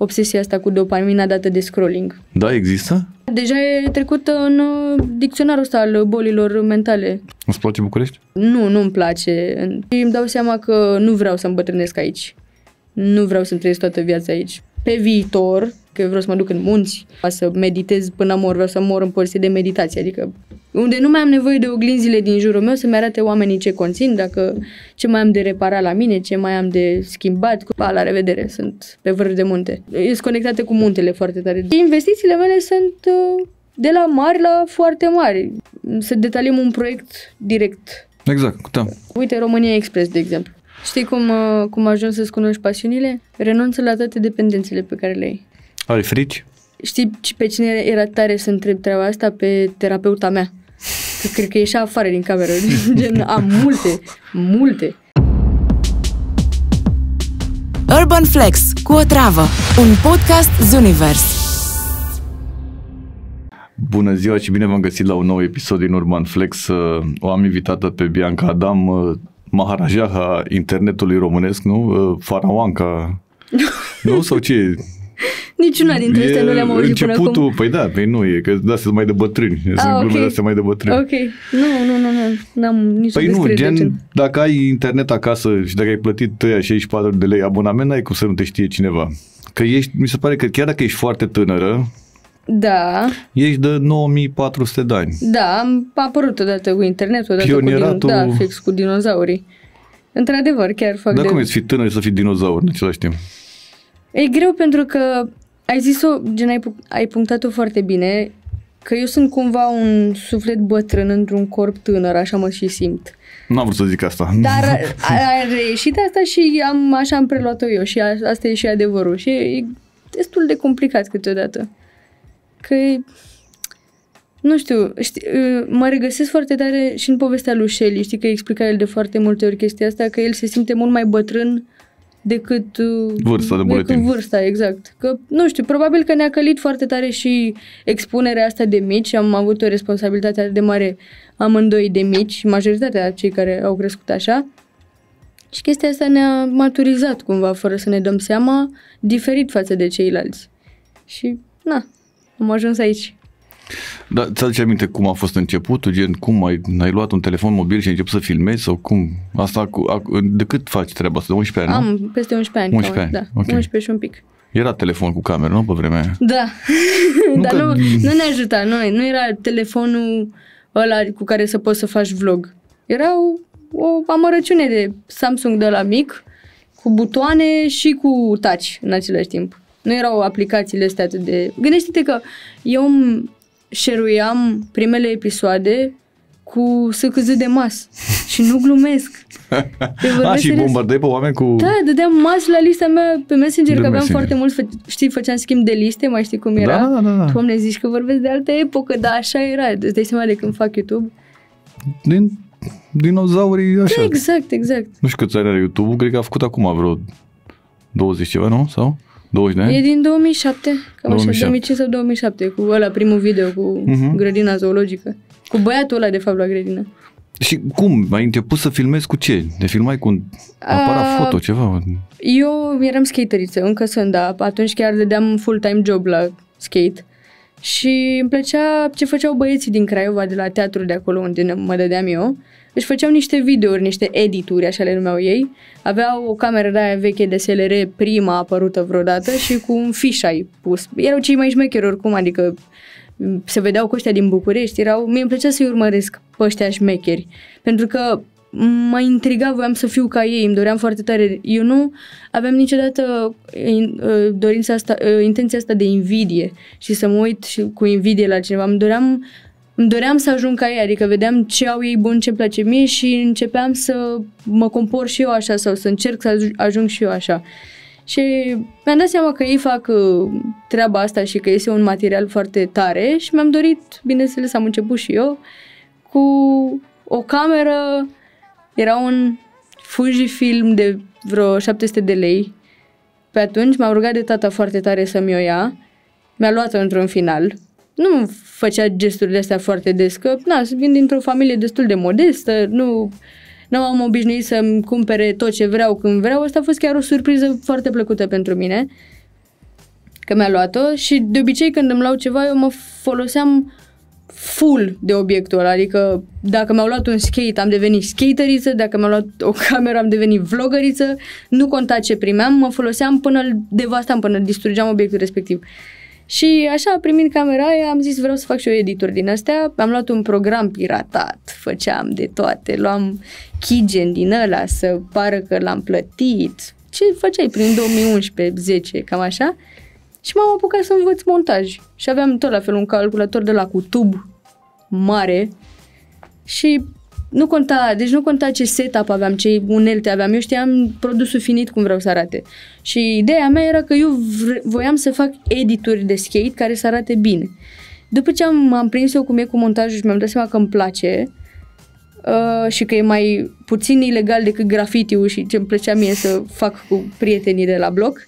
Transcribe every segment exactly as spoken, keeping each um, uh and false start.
obsesia asta cu dopamina dată de scrolling. Da, există? Deja e trecută în dicționarul ăsta al bolilor mentale. Îți place București? Nu, nu-mi place. Îmi dau seama că nu vreau să îmbătrânesc aici. Nu vreau să-mi trăiesc toată viața aici. Pe viitor, că vreau să mă duc în munți, să meditez până mor, vreau să mor în poziție de meditație, adică unde nu mai am nevoie de oglinzile din jurul meu să-mi arate oamenii ce conțin, dacă ce mai am de reparat la mine, ce mai am de schimbat. Pa, la revedere, sunt pe vârf de munte. Sunt conectate cu muntele foarte tare. Investițiile mele sunt de la mari la foarte mari. Să detaliem un proiect direct. Exact, da. Uite, România Express, de exemplu. Știi cum, cum ajungi să-ți cunoști pasiunile? Renunță la toate dependențele pe care le ai. Ai frici? Știi pe cine era tare să întreb treaba asta? Pe terapeuta mea. Că cred că ieșea afară din cameră. Gen, am multe, multe. Urban Flex, cu o travă. Un podcast Zunivers. Bună ziua și bine v-am găsit la un nou episod din Urban Flex. O am invitată pe Bianca Adam, Maharajaha internetului românesc, nu? Faraoanca. Nu? Sau ce? Niciuna dintre astea nu le-am auzit până acum. Păi da, păi nu, e că de astea mai de bătrâni. Ah, sunt okay. glumele astea mai de bătrâni. Ok. Nu, nu, nu, nu. N-am nici Păi nu, gen, gen, dacă ai internet acasă și dacă ai plătit șaizeci și patru de lei abonament, n-ai cum să nu te știe cineva. Că ești, mi se pare că chiar dacă ești foarte tânără, da. ești de nouă mii patru sute de ani. Da, am apărut odată cu internetul, odată Pionieratul... cu, din... da, fix cu dinozaurii. Într-adevăr, chiar fac Dar de... cum ești fi tânăr și să fii dinozaur în același timp? E greu pentru că ai zis-o, gen, ai, ai punctat-o foarte bine, că eu sunt cumva un suflet bătrân într-un corp tânăr, așa mă și simt. N-am vrut să zic asta. Dar a, a reieșit asta și am, așa am preluat-o eu și a, asta e și adevărul. Și e, e destul de complicat câteodată. Că e, nu știu, știi, mă regăsesc foarte tare și în povestea lui Shelley, știi că explica el de foarte multe ori chestia asta, că el se simte mult mai bătrân decât vârsta de buletin. Decât vârsta, exact. Că, nu știu, probabil că ne-a călit foarte tare și expunerea asta de mici. Am avut o responsabilitate atât de mare amândoi de mici, majoritatea cei care au crescut așa. Și chestia asta ne-a maturizat cumva, fără să ne dăm seama, diferit față de ceilalți. Și, na, am ajuns aici. Dar ți-aduce aminte cum a fost începutul? Gen, cum ai, ai luat un telefon mobil și ai început să filmezi? Sau cum? Asta, cu, de cât faci treaba asta? De unsprezece ani, nu? Am peste unsprezece ani. unsprezece ani, da, okay. unsprezece și un pic. Era telefon cu cameră, nu? Pe vremea aia? Da, nu dar că... nu, nu ne ajuta. Nu, nu era telefonul ăla cu care să poți să faci vlog. Era o, o amărăciune de Samsung de la mic, cu butoane și cu touch în același timp. Nu erau aplicațiile astea atât de... Gândește-te că eu share-uiam primele episoade cu S C Z de mas și nu glumesc. A, și bombardai pe oameni cu... Da, dădeam mas la lista mea pe Messenger, de că aveam Messenger. foarte mulți, fă... știi, făceam schimb de liste, mai știi cum era? Da, da, da, da. Doamne, zici că vorbesc de altă epocă, dar așa era. Îți dai seama de când fac YouTube? Din dinozaurii așa. Da, exact, exact. Nu știu câți ani are YouTube-ul, cred că a făcut acum vreo douăzeci ceva, nu? Sau douăzeci de ani? E din două mii șapte, cam două mii șapte. așa, două mii cinci sau două mii șapte, cu ăla primul video cu uh-huh. grădina zoologică. Cu băiatul ăla, de fapt, la grădină. Și cum? Ai început să filmezi cu ce? De filmai cu un aparat A, foto, ceva? Eu eram skateriță, încă sunt, da. Atunci chiar dădeam full-time job la skate. Și îmi plăcea ce făceau băieții din Craiova, de la teatru de acolo unde mă dădeam eu. Își făceau niște videouri, niște edituri, așa le numeau ei. Aveau o cameră de aia veche de S L R, prima apărută vreodată, și cu un fisheye pus. Erau cei mai șmecheri oricum, adică se vedeau cu ăștia din București. Erau, mie îmi plăcea să-i urmăresc pe ăștia șmecheri, pentru că mă intriga, voiam să fiu ca ei, îmi doream foarte tare. Eu nu aveam niciodată dorința asta, intenția asta de invidie și să mă uit și cu invidie la cineva. Îmi doream, îmi doream să ajung ca ei, adică vedeam ce au ei bun, ce place mie și începeam să mă compor și eu așa sau să încerc să ajung și eu așa. Și mi-am dat seama că ei fac treaba asta și că este un material foarte tare și mi-am dorit, bineînțeles, am început și eu cu o cameră. Era un Fujifilm de vreo șapte sute de lei. Pe atunci m-am rugat de tata foarte tare să-mi o ia. Mi-a luat-o într-un final. Nu făcea gesturile astea foarte des, că na, vin dintr-o familie destul de modestă, nu, nu am obișnuit să-mi cumpere tot ce vreau când vreau. Asta a fost chiar o surpriză foarte plăcută pentru mine. că mi-a luat-o și de obicei când îmi luau ceva eu mă foloseam full de obiectul ăla, adică dacă mi-au luat un skate am devenit skateriță, dacă mi-au luat o cameră am devenit vlogăriță, nu conta ce primeam, mă foloseam până îl devastam, până distrugeam obiectul respectiv. Și așa, primind camera aia, am zis vreau să fac și eu edituri din astea, am luat un program piratat, făceam de toate, luam keygen din ăla să pară că l-am plătit, ce făceai prin două mii unsprezece zece, cam așa. Și m-am apucat să învăț montaj. Și aveam tot la fel un calculator de la cu tub mare și nu conta, deci nu conta ce setup aveam, ce unelte aveam. Eu știam produsul finit cum vreau să arate. Și ideea mea era că eu vre- voiam să fac edituri de skate care să arate bine. După ce am, am prins eu cum e cu montajul și mi-am dat seama că îmi place uh, și că e mai puțin ilegal decât graffiti-ul și ce îmi plăcea mie să fac cu prietenii de la bloc,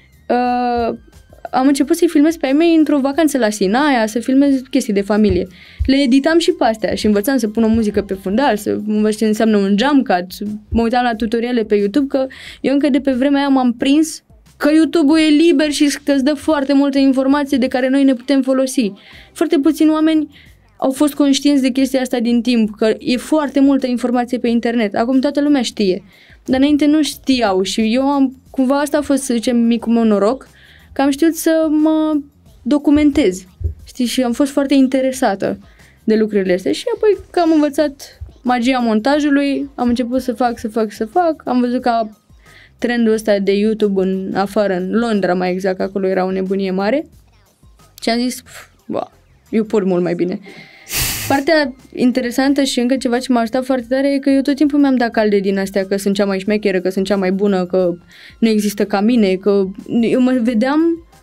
uh, am început să-i filmez pe ai mei într-o vacanță la Sinaia, să filmez chestii de familie. Le editam și pe astea și învățam să pun o muzică pe fundal, să învăț ce înseamnă un jump cut, mă uitam la tutoriale pe YouTube, că eu încă de pe vremea aia m-am prins că YouTube-ul e liber și că îți dă foarte multe informații de care noi ne putem folosi. Foarte puțini oameni au fost conștienți de chestia asta din timp, că e foarte multă informație pe internet. Acum toată lumea știe, dar înainte nu știau și eu am, cumva asta a fost, să zicem, micul meu noroc, că am știut să mă documentez, știi, și am fost foarte interesată de lucrurile astea și apoi că am învățat magia montajului, am început să fac, să fac, să fac, am văzut că trendul ăsta de YouTube în afară, în Londra mai exact, acolo era o nebunie mare și am zis, wow, eu pot mult mai bine. Partea interesantă și încă ceva ce m-a ajutat foarte tare e că eu tot timpul mi-am dat calde din astea, că sunt cea mai șmecheră, că sunt cea mai bună, că nu există ca mine, că eu mă vedeam,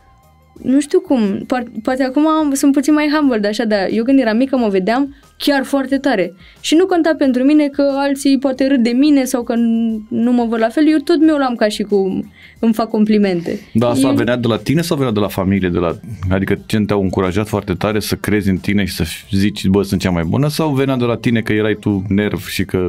nu știu cum, poate acum sunt puțin mai humble, dar așa, dar eu când eram mică mă vedeam chiar foarte tare. Și nu conta pentru mine că alții poate râd de mine sau că nu mă văd la fel, eu tot mi-o luam ca și cum îmi fac complimente. Da, asta eu... venea de la tine sau venea de la familie? De la... Adică ce te-au încurajat foarte tare să crezi în tine și să zici, bă, sunt cea mai bună, sau venea de la tine că erai tu nerv și că...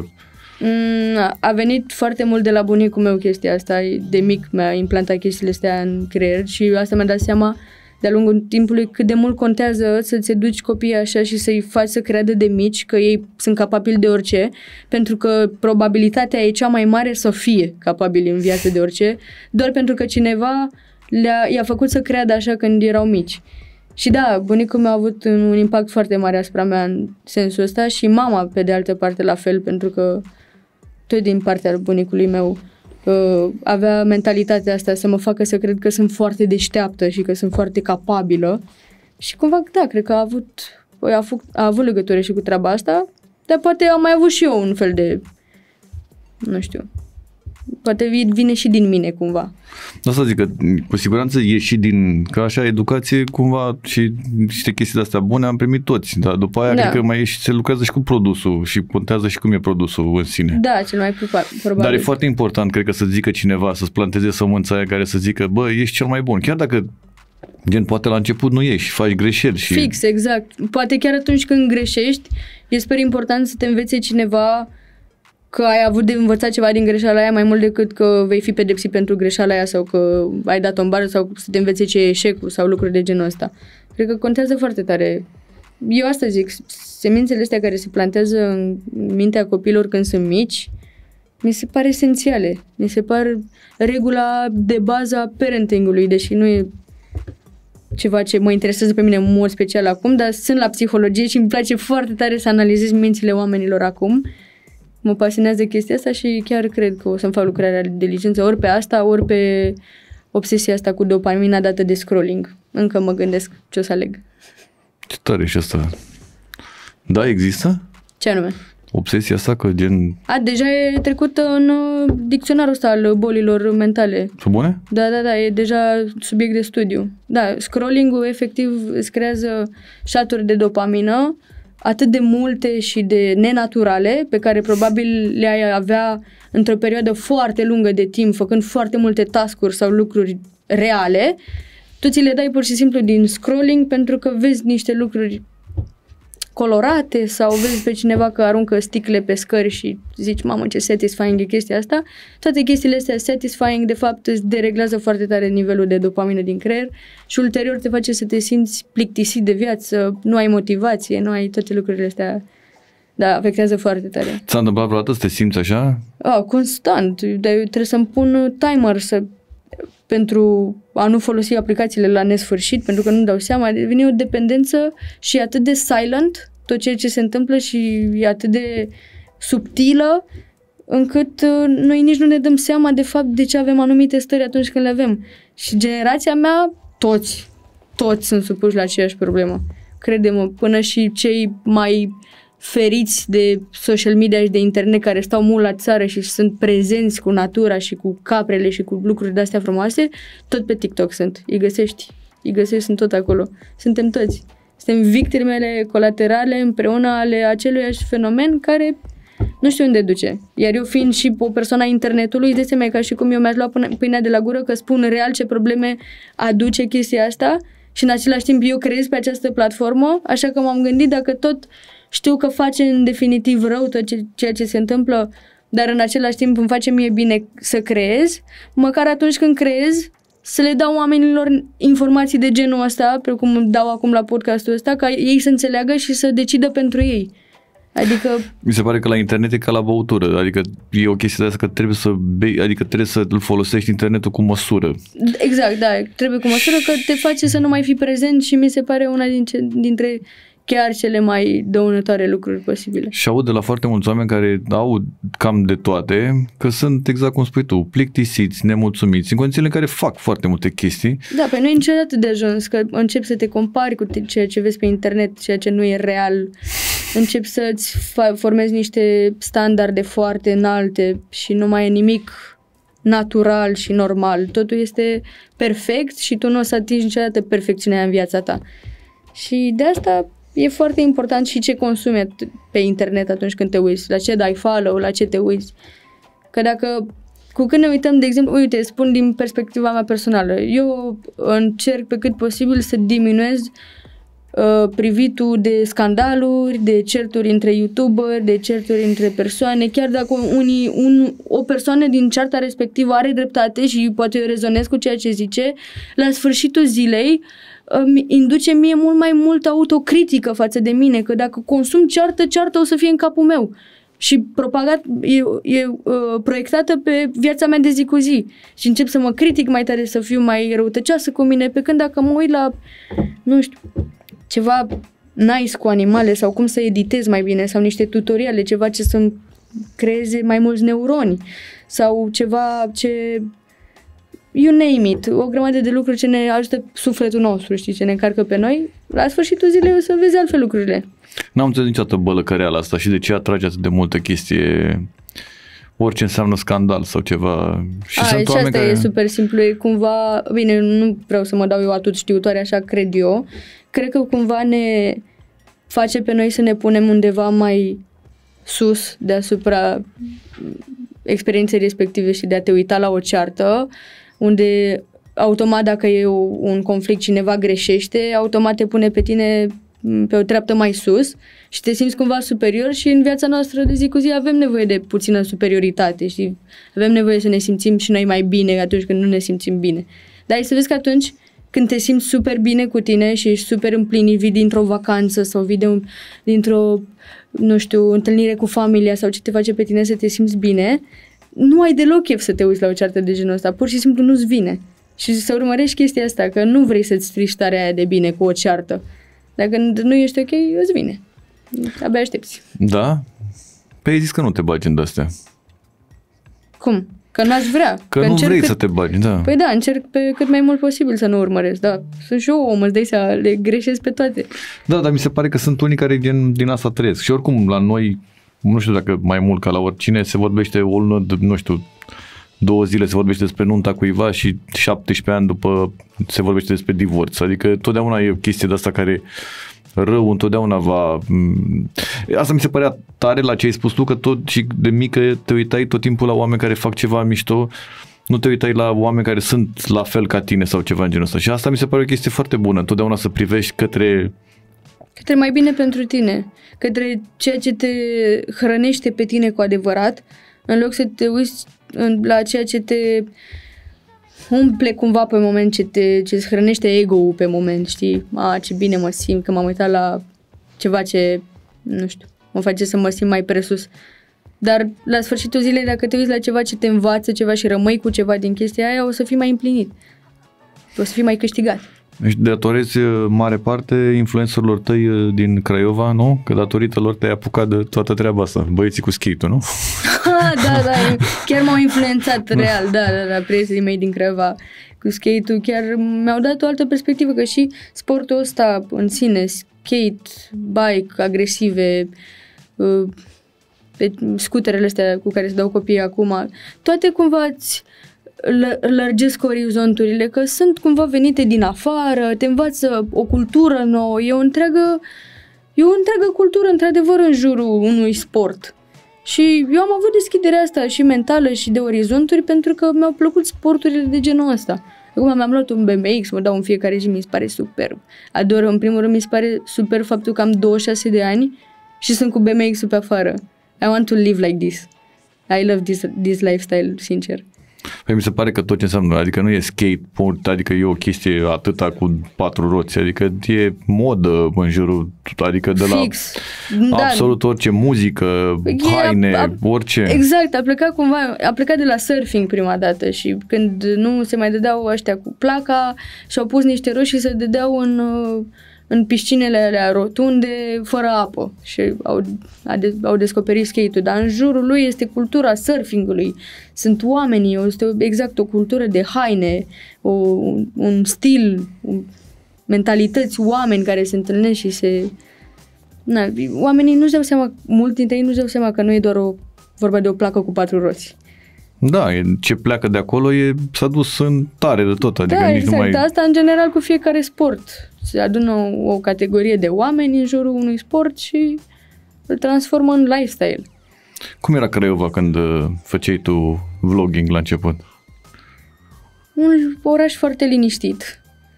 Mm, a venit foarte mult de la bunicul meu chestia asta, de mic mi-a implantat chestiile astea în creier și asta mi-a dat seama de-a lungul timpului cât de mult contează să-ți educi copiii așa și să-i faci să creadă de mici că ei sunt capabili de orice, pentru că probabilitatea e cea mai mare să fie capabili în viață de orice, doar pentru că cineva le-a, i-a făcut să creadă așa când erau mici. Și da, bunicul meu a avut un impact foarte mare asupra mea în sensul ăsta și mama pe de altă parte la fel, pentru că tot din partea bunicului meu uh, avea mentalitatea asta să mă facă să cred că sunt foarte deșteaptă și că sunt foarte capabilă și cumva, da, cred că a avut, a avut, a avut legătură și cu treaba asta, dar poate am mai avut și eu un fel de, nu știu, poate vine și din mine cumva. Asta zic că cu siguranță e și din, că așa, educație cumva și niște chestii de-astea bune am primit toți, dar după aia da. Cred că mai e și, se lucrează și cu produsul și contează și cum e produsul în sine. Da, cel mai probabil. Dar e foarte important, cred că, să zică cineva, să-ți planteze sămânța aia care să zică, bă, ești cel mai bun, chiar dacă gen poate la început nu ești, faci greșeli. Și... Fix, exact. Poate chiar atunci când greșești, e super important să te învețe cineva că ai avut de învățat ceva din greșeala aia mai mult decât că vei fi pedepsit pentru greșeala aia sau că ai dat-o în bară sau să te învețe ce e eșecul sau lucruri de genul ăsta. Cred că contează foarte tare. Eu asta zic, semințele astea care se plantează în mintea copiilor când sunt mici, mi se pare esențiale. Mi se par regula de bază a parenting-ului, deși nu e ceva ce mă interesează pe mine în mod special acum, dar sunt la psihologie și îmi place foarte tare să analizez mințile oamenilor acum. Mă pasionează chestia asta și chiar cred că o să-mi fac lucrarea de licență ori pe asta, ori pe obsesia asta cu dopamina dată de scrolling. Încă mă gândesc ce o să aleg. Ce tare și asta. Da, există? Ce anume? Obsesia asta că gen... A, deja e trecută în uh, dicționarul ăsta al bolilor mentale. Sunt bune? Da, da, da, e deja subiect de studiu. Da, scrolling-ul efectiv îți creează shot-uri de dopamină atât de multe și de nenaturale, pe care probabil le-ai avea într-o perioadă foarte lungă de timp, făcând foarte multe task-uri sau lucruri reale, tu ți le dai pur și simplu din scrolling pentru că vezi niște lucruri colorate sau vezi pe cineva că aruncă sticle pe scări și zici, mamă, ce satisfying e chestia asta. Toate chestiile astea satisfying, de fapt, îți dereglează foarte tare nivelul de dopamină din creier și ulterior te face să te simți plictisit de viață, nu ai motivație, nu ai toate lucrurile astea. Da, afectează foarte tare. Ți-a întâmplat vreodată să te simți așa? Ah, constant. Dar eu trebuie să-mi pun timer să, pentru a nu folosi aplicațiile la nesfârșit, pentru că nu-mi dau seama. Devine o dependență și e atât de silent tot ceea ce se întâmplă și e atât de subtilă încât uh, noi nici nu ne dăm seama de fapt de ce avem anumite stări atunci când le avem. Și generația mea, toți, toți sunt supuși la aceeași problemă. Crede-mă, până și cei mai feriți de social media și de internet care stau mult la țară și sunt prezenți cu natura și cu caprele și cu lucruri de-astea frumoase, tot pe TikTok sunt. Îi găsești. Îi găsești, sunt tot acolo. Suntem toți. Suntem victimele colaterale împreună ale aceluiași fenomen care nu știu unde duce. Iar eu fiind și o persoană a internetului, îți dai seama ca și cum eu mi-aș lua pâinea de la gură că spun real ce probleme aduce chestia asta și în același timp eu creez pe această platformă, așa că m-am gândit dacă tot știu că face în definitiv rău tot ce, ceea ce se întâmplă, dar în același timp îmi face mie bine să creez, măcar atunci când creez, să le dau oamenilor informații de genul ăsta, precum îmi dau acum la podcastul ăsta, ca ei să înțeleagă și să decidă pentru ei. Adică... Mi se pare că la internet e ca la băutură, adică e o chestie de asta că trebuie să bei, adică trebuie să îl folosești internetul cu măsură. Exact, da, trebuie cu măsură că te face să nu mai fii prezent și mi se pare una dintre, dintre chiar cele mai dăunătoare lucruri posibile. Și aud de la foarte mulți oameni care au cam de toate, că sunt exact cum spui tu, plictisiți, nemulțumiți, în condițiile în care fac foarte multe chestii. Da, pe nu e niciodată de ajuns, că începi să te compari cu ceea ce vezi pe internet, ceea ce nu e real. Începi să-ți formezi niște standarde foarte înalte și nu mai e nimic natural și normal. Totul este perfect și tu nu o să atingi niciodată perfecțiunea în viața ta. Și de asta e foarte important și ce consumi pe internet atunci când te uiți, la ce dai follow, la ce te uiți. Că dacă, cu când ne uităm, de exemplu, uite, spun din perspectiva mea personală, eu încerc pe cât posibil să diminuez uh, privitul de scandaluri, de certuri între youtuberi, de certuri între persoane, chiar dacă unii, un, o persoană din cearta respectivă are dreptate și poate eu rezonez cu ceea ce zice, la sfârșitul zilei îmi induce mie mult mai multă autocritică față de mine, că dacă consum ceartă, ceartă o să fie în capul meu și propagat, e, e uh, proiectată pe viața mea de zi cu zi și încep să mă critic mai tare, să fiu mai răutăcioasă cu mine, pe când dacă mă uit la, nu știu, ceva nice cu animale sau cum să editez mai bine sau niște tutoriale, ceva ce să-mi creeze mai mulți neuroni sau ceva ce... you name it, o grămadă de lucruri ce ne ajută sufletul nostru, știi, ce ne încarcă pe noi, la sfârșitul zilei o să vezi altfel lucrurile. N-am înțeles niciodată bălăcăreala asta și de ce atrage atât de multă chestie, orice înseamnă scandal sau ceva. Și A, sunt și asta care... e super simplu, e cumva, bine, nu vreau să mă dau eu atât știutoare, așa cred eu, cred că cumva ne face pe noi să ne punem undeva mai sus deasupra experienței respective și de a te uita la o ceartă, unde automat dacă e un conflict, cineva greșește, automat te pune pe tine pe o treaptă mai sus și te simți cumva superior și în viața noastră de zi cu zi avem nevoie de puțină superioritate și avem nevoie să ne simțim și noi mai bine atunci când nu ne simțim bine. Dar ai să vezi că atunci când te simți super bine cu tine și ești super împlinit, vii dintr-o vacanță sau vii de un, dintr-o, nu știu, întâlnire cu familia sau ce te face pe tine să te simți bine, nu ai deloc chef să te uiți la o ceartă de genul ăsta, pur și simplu nu-ți vine. Și să urmărești chestia asta, că nu vrei să-ți strici starea aia de bine cu o ceartă. Dacă nu ești ok, îți vine. Abia aștepți. Da? Păi ai zis că nu te bagi în de-astea. Cum? Că n-aș vrea. Că, că nu vrei cât... să te bagi, da. Păi da, încerc pe cât mai mult posibil să nu urmăresc, da. Sunt și eu om, îți dai seama, le greșesc pe toate. Da, dar mi se pare că sunt unii care din, din asta trăiesc. Și oricum, la noi, nu știu dacă mai mult ca la oricine, se vorbește o lună, nu știu, două zile se vorbește despre nunta cuiva și șaptesprezece ani după se vorbește despre divorț. Adică totdeauna e o chestie de asta care rău întotdeauna va... Asta mi se părea tare la ce ai spus tu, că tot și de mică te uitai tot timpul la oameni care fac ceva mișto, nu te uitai la oameni care sunt la fel ca tine sau ceva în genul ăsta. Și asta mi se pare o chestie foarte bună, întotdeauna să privești către Către mai bine pentru tine, către ceea ce te hrănește pe tine cu adevărat, în loc să te uiți la ceea ce te umple cumva pe moment, ce te ce îți hrănește ego-ul pe moment, știi? A, ce bine mă simt că m-am uitat la ceva ce, nu știu, mă face să mă simt mai presus. Dar la sfârșitul zilei, dacă te uiți la ceva ce te învață ceva și rămâi cu ceva din chestia aia, o să fii mai împlinit. O să fii mai câștigat. Deci datorezi mare parte influencerilor tăi din Craiova, nu? Că datorită lor te-ai apucat de toată treaba asta, băieții cu skate-ul, nu? Da, da, chiar m-au influențat real, da, da, da, prietenii mei din Craiova cu skate-ul, chiar mi-au dat o altă perspectivă, că și sportul ăsta în sine, skate, bike, agresive, pe scuterele astea cu care se dau copiii acum, toate cumva îți lărgesc orizonturile, că sunt cumva venite din afară, te învață o cultură nouă, e o întreagă, e o întreagă cultură într-adevăr în jurul unui sport. Și eu am avut deschiderea asta și mentală și de orizonturi pentru că mi-au plăcut sporturile de genul ăsta. Acum mi-am luat un B M X, mă dau în fiecare zi, mi se pare superb. Ador, în primul rând mi se pare super faptul că am douăzeci și șase de ani și sunt cu B M X-ul pe afară. I want to live like this. I love this, this lifestyle, sincer. Păi mi se pare că tot ce înseamnă, adică nu e skateboard, adică e o chestie atâta cu patru roți, adică e modă în jurul, adică de la Fix. absolut da. Orice muzică, e, haine, a, a, orice. Exact, a plecat cumva, a plecat de la surfing prima dată și când nu se mai dădeau ăștia cu placa și-au pus niște roți și se dădeau în... în piscinele alea rotunde, fără apă și au, au descoperit skate-ul, dar în jurul lui este cultura surfingului, sunt oamenii, este exact o cultură de haine, o, un stil, un, mentalități, oameni care se întâlnesc și se... Na, oamenii nu-și dau seama, mulți dintre ei nu-și dau seama că nu e doar o vorba de o placă cu patru roți. Da, ce pleacă de acolo e, s-a dus în tare de tot, adică da, nici exact. nu mai... Asta în general cu fiecare sport. Se adună o, o categorie de oameni în jurul unui sport și îl transformă în lifestyle. Cum era Craiova când uh, făceai tu vlogging la început? Un oraș foarte liniștit.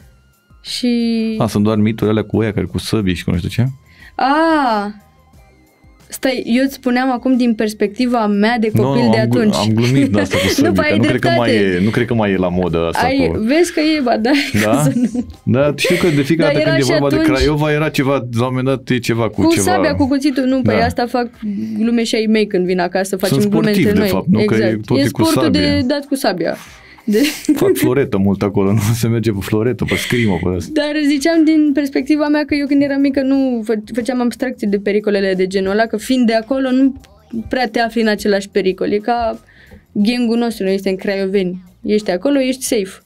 Și... A, sunt doar miturile alea cu ăia care cu săbii și cu nu știu ce? A, stai, eu îți spuneam acum din perspectiva mea de copil no, no, de am, atunci. am glumit de asta cu săbii, nu, că nu cred că, mai e, nu cred că mai e la modă asta. Ai, cu... Vezi că e, ba, da. Da? Da, știu că de fiecare dată când e vorba atunci... de Craiova era ceva, la un moment dat e ceva cu, cu ceva... Cu sabia, cu cuțitul, nu, da. Păi asta fac glume și ai mei când vin acasă, facem Sunt glume între de noi. fapt, nu? Exact. Că e, tot e e sportul cu sabia. de dat cu sabia. De... Fac floretă mult acolo, nu se merge pe floretă, pe scrimă, pe asta. Dar ziceam din perspectiva mea că eu când eram mică nu fă- făceam abstracție de pericolele de genul ăla, că fiind de acolo nu prea te afli în același pericol. E ca gangul nostru, noi suntem craioveni. Ești acolo, ești safe.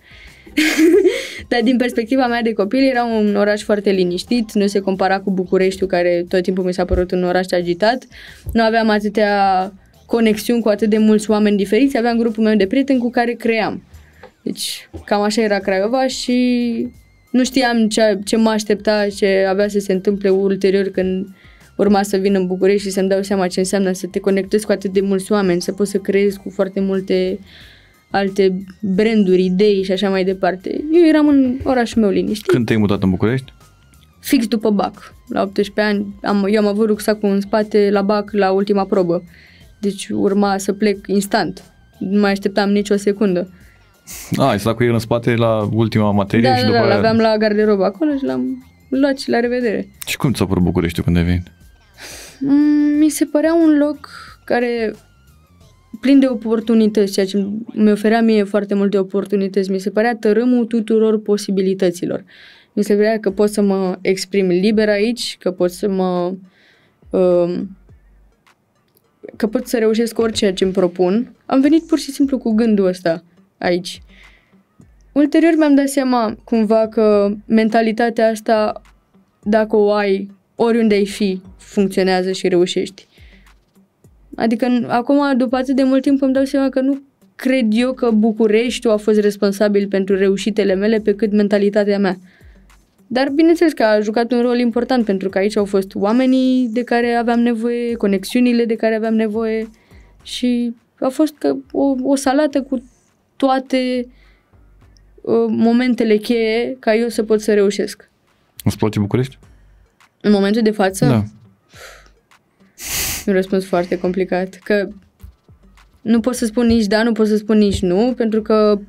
Dar din perspectiva mea de copil era un oraș foarte liniștit, nu se compara cu Bucureștiul, care tot timpul mi s-a părut un oraș agitat. Nu aveam atâtea conexiuni cu atât de mulți oameni diferiți, aveam grupul meu de prieteni cu care cream. Deci cam așa era Craiova și nu știam ce, ce mă aștepta, ce avea să se întâmple ulterior când urma să vin în București și să-mi dau seama ce înseamnă să te conectezi cu atât de mulți oameni, să poți să creezi cu foarte multe alte branduri, idei și așa mai departe. Eu eram în orașul meu liniștit. Când te-ai mutat în București? Fix după bac. La optsprezece ani am, eu am avut rucsacul în spate la bac la ultima probă. Deci urma să plec instant. Nu mai așteptam nicio secundă. A, ai stat cu el în spate la ultima materie da, și da, după da, aia... l-aveam la garderobă acolo și l-am luat și la revedere. Și cum ți-a părut Bucureștiul când ai venit? Mm, mi se părea un loc care plin de oportunități, ceea ce mi oferea mie foarte multe oportunități. Mi se părea tărâmul tuturor posibilităților. Mi se părea că pot să mă exprim liber aici, că pot să mă... Uh, că pot să reușesc orice ce îmi propun. Am venit pur și simplu cu gândul ăsta aici. Ulterior mi-am dat seama cumva că mentalitatea asta, dacă o ai, oriunde ai fi, funcționează și reușești. Adică acum, după atât de mult timp, îmi dau seama că nu cred eu că Bucureștiul a fost responsabil pentru reușitele mele pe cât mentalitatea mea. Dar bineînțeles că a jucat un rol important pentru că aici au fost oamenii de care aveam nevoie, conexiunile de care aveam nevoie și a fost că o, o salată cu toate uh, momentele cheie ca eu să pot să reușesc. Îți place București? În momentul de față? Da. Un răspuns foarte complicat, că nu pot să spun nici da, nu pot să spun nici nu, pentru că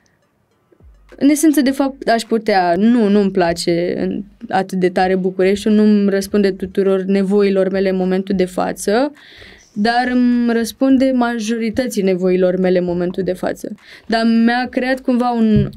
în esență, de fapt, aș putea, nu, nu-mi place atât de tare Bucureștiul, nu-mi răspunde tuturor nevoilor mele în momentul de față, dar îmi răspunde majorității nevoilor mele în momentul de față. Dar mi-a creat cumva un,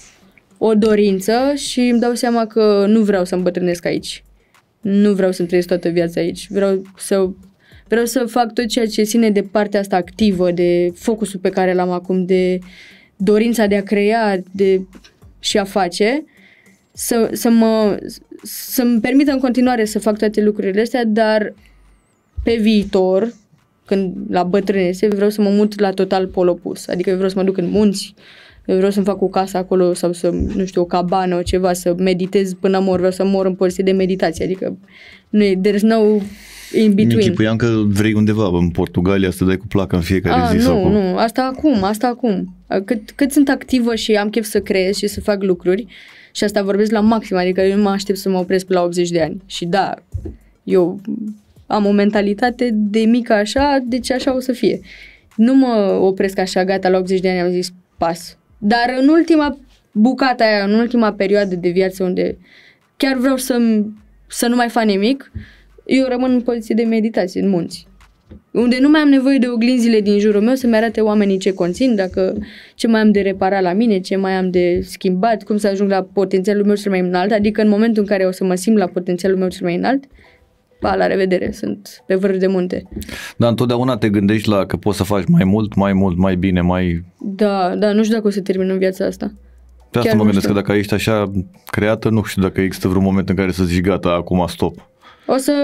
o dorință și îmi dau seama că nu vreau să îmbătrânesc aici. Nu vreau să-mi trăiesc toată viața aici. Vreau să, vreau să fac tot ceea ce ține de partea asta activă, de focusul pe care l-am acum, de dorința de a crea de, și a face, să, să mă, să-mi permită în continuare să fac toate lucrurile astea, dar pe viitor, când la bătrânețe, vreau să mă mut la total pol opus. Adică eu vreau să mă duc în munți, eu vreau să-mi fac o casă acolo sau să, nu știu, o cabană, o ceva, să meditez până mor, vreau să mor în poziție de meditație. Adică nu e, there's no in between. Mi-închipuiam că vrei undeva în Portugalia să dai cu placă în fiecare A, zi. nu, sau nu, asta acum, asta acum. Cât, cât sunt activă și am chef să creez și să fac lucruri și asta vorbesc la maxim, adică eu nu mă aștept să mă opresc pe la optzeci de ani. Și da, eu am o mentalitate de mică așa, deci așa o să fie. Nu mă opresc așa, gata, la optzeci de ani am zis pas. Dar în ultima bucată aia, în ultima perioadă de viață unde chiar vreau să, să nu mai fac nimic, eu rămân în poziție de meditație, în munți. Unde nu mai am nevoie de oglinzile din jurul meu să-mi arate oamenii ce conțin, dacă ce mai am de reparat la mine, ce mai am de schimbat, cum să ajung la potențialul meu cel mai înalt, adică în momentul în care o să mă simt la potențialul meu cel mai înalt, pa, la revedere, sunt pe vârf de munte. Dar întotdeauna te gândești la că poți să faci mai mult, mai mult, mai bine, mai... Da, da, nu știu dacă o să termin în viața asta. Pe asta Chiar mă nu gândesc știu. că dacă ești așa creată, nu știu dacă există vreun moment în care să zici gata, acum stop. O să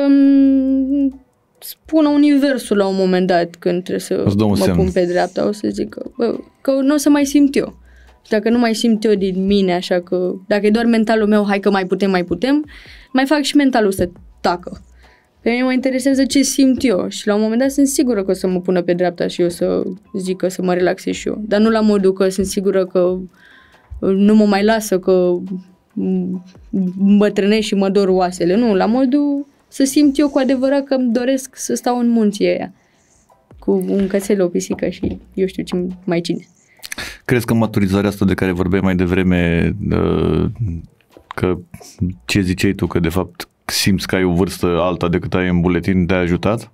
mm, spună universul la un moment dat când trebuie să Îți dă un mă semn. pun pe dreapta, o să zic că, bă, că nu o să mai simt eu. Și dacă nu mai simt eu din mine, așa că dacă e doar mentalul meu, hai că mai putem, mai putem, mai fac și mentalul să tacă. Pe mine mă interesează ce simt eu și la un moment dat sunt sigură că o să mă pună pe dreapta și eu să zic că să mă relaxez și eu. Dar nu la modul că sunt sigură că nu mă mai lasă, că îmbătrânesc și mă dor oasele. Nu, la modul să simt eu cu adevărat că îmi doresc să stau în munții aia cu un cățel, o pisică și eu știu ce mai cine. Crezi că maturizarea asta de care vorbeai mai devreme, că ce ziceai tu, că de fapt simți că ai o vârstă alta decât ai în buletin, te-a ajutat?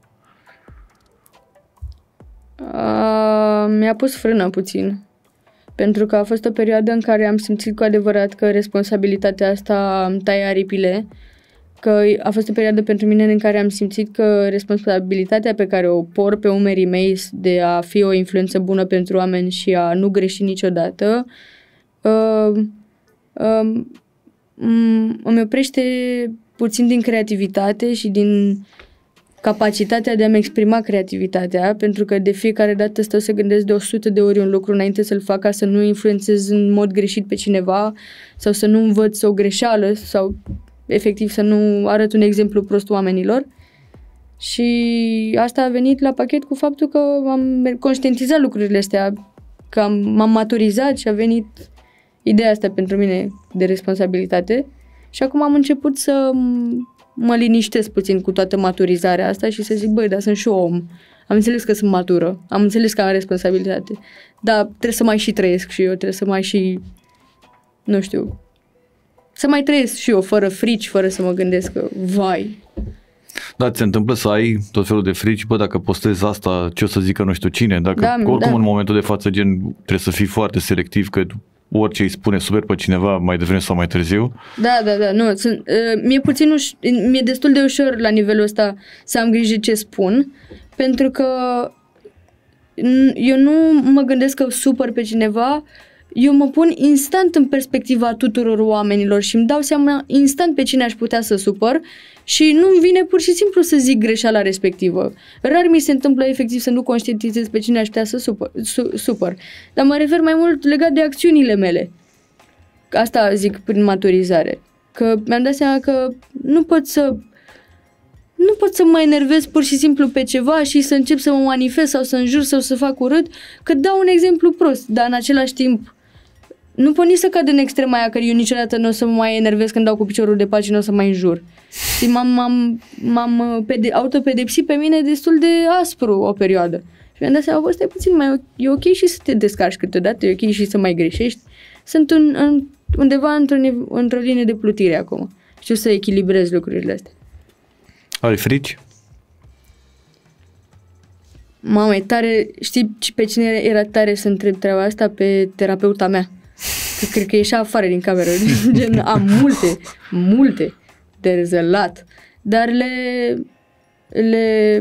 A, mi-a pus frână puțin. Pentru că a fost o perioadă în care am simțit cu adevărat că responsabilitatea asta îmi taie aripile. Că a fost o perioadă pentru mine în care am simțit că responsabilitatea pe care o por pe umerii mei de a fi o influență bună pentru oameni și a nu greși niciodată uh, uh, îmi oprește puțin din creativitate și din capacitatea de a-mi exprima creativitatea, pentru că de fiecare dată stau să gândesc de o sută de ori un lucru înainte să-l fac ca să nu influențez în mod greșit pe cineva sau să nu învăț o greșeală sau efectiv să nu arăt un exemplu prost oamenilor. Și asta a venit la pachet cu faptul că am conștientizat lucrurile astea, că am, m-am maturizat și a venit ideea asta pentru mine de responsabilitate. Și acum am început să mă liniștesc puțin cu toată maturizarea asta și să zic, băi, dar sunt și om. Am înțeles că sunt matură, am înțeles că am responsabilitate, dar trebuie să mai și trăiesc și eu, trebuie să mai și, nu știu, să mai trăiesc și eu fără frici, fără să mă gândesc că, vai. Da, ți se întâmplă să ai tot felul de frici, bă, dacă postezi asta, ce o să zică nu știu cine, dacă Da, oricum da. în momentul de față, gen, trebuie să fii foarte selectiv, că orice îi spune super pe cineva mai devreme sau mai târziu. Da, da, da, nu, sunt, uh, mi-e puțin uș- mi-e destul de ușor la nivelul ăsta să am grijă ce spun, pentru că n- eu nu mă gândesc că supăr pe cineva, eu mă pun instant în perspectiva tuturor oamenilor și îmi dau seama instant pe cine aș putea să supăr și nu-mi vine pur și simplu să zic greșeala respectivă. Rar mi se întâmplă efectiv să nu conștientizez pe cine aș putea să supăr, su, supăr. Dar mă refer mai mult legat de acțiunile mele. Asta zic prin maturizare. Că mi-am dat seama că nu pot să nu pot să mă enervez pur și simplu pe ceva și să încep să mă manifest sau să înjur sau să fac urât, că dau un exemplu prost, dar în același timp nu pot nici să cad în extrema aia, că eu niciodată nu o să mă mai enervez când dau cu piciorul de pat și nu o să mai înjur. Și m-am, m-am, m-am pede- autopedepsit pe mine destul de aspru o perioadă. Și mi-am dat seama, bă, stai puțin, mai e ok și să te descarci câteodată, e ok și să mai greșești. Sunt un, în, undeva într-o, într-o linie de plutire acum. Știu să echilibrez lucrurile astea. Ai frici? Mamă, e tare, știi pe cine era tare să întreb treaba asta? Pe terapeuta mea. Că cred că ieșea afară din cameră. Gen, am multe, multe de zălat, dar le, le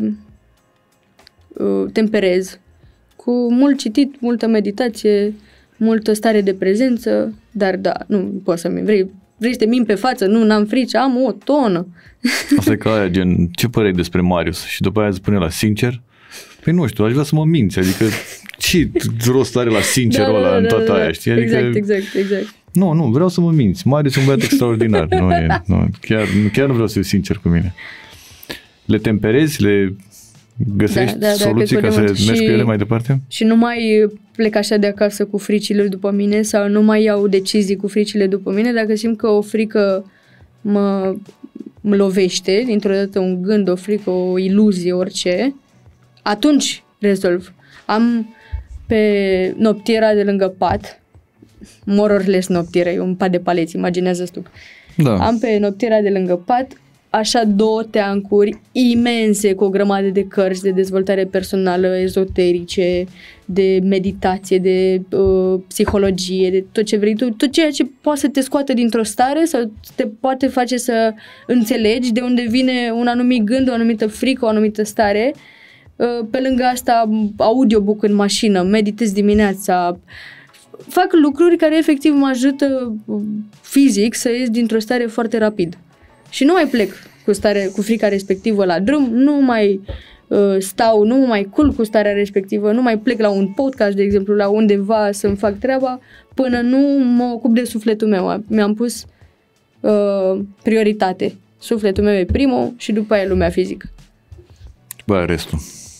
uh, temperez cu mult citit, multă meditație, multă stare de prezență, dar da, nu poți să-mi vrei, vrei să te min pe față, nu, n-am frici, am o tonă. Asta e ca aia, gen, ce păreri despre Marius? Și după aia spune la sincer? Păi nu știu, aș vrea să mă minți, adică ce rost are la sincerul da, ăla da, în da, toată da, aia, știi? Adică, exact, exact, exact. Nu, nu, vreau să mă minți. Marius e un băiat extraordinar. Nu e, nu, chiar, chiar nu vreau să fiu sincer cu mine. Le temperezi, le găsești da, da, soluții da, ca să mergi și, cu ele mai departe? Și nu mai plec așa de acasă cu fricile după mine sau nu mai iau decizii cu fricile după mine dacă simt că o frică mă, mă lovește, dintr-o dată un gând, o frică, o iluzie, orice, atunci rezolv. Am pe noptiera de lângă pat, more or less noptiera, e un pat de paleți, imaginează-ți tu. Da. Am pe noptiera de lângă pat așa două teancuri imense cu o grămadă de cărți de dezvoltare personală, ezoterice, de meditație, de uh, psihologie, de tot ce vrei tu, tot ceea ce poate să te scoată dintr-o stare sau te poate face să înțelegi de unde vine un anumit gând, o anumită frică, o anumită stare. Uh, pe lângă asta, audiobook în mașină, meditez dimineața, fac lucruri care efectiv mă ajută fizic să ies dintr-o stare foarte rapid. Și nu mai plec cu, stare, cu frica respectivă la drum, nu mai uh, stau, nu mai culc cu starea respectivă, nu mai plec la un podcast, de exemplu, la undeva să-mi fac treaba, până nu mă ocup de sufletul meu. Mi-am pus uh, prioritate. Sufletul meu e primul și după aia lumea fizică. Bă, restul.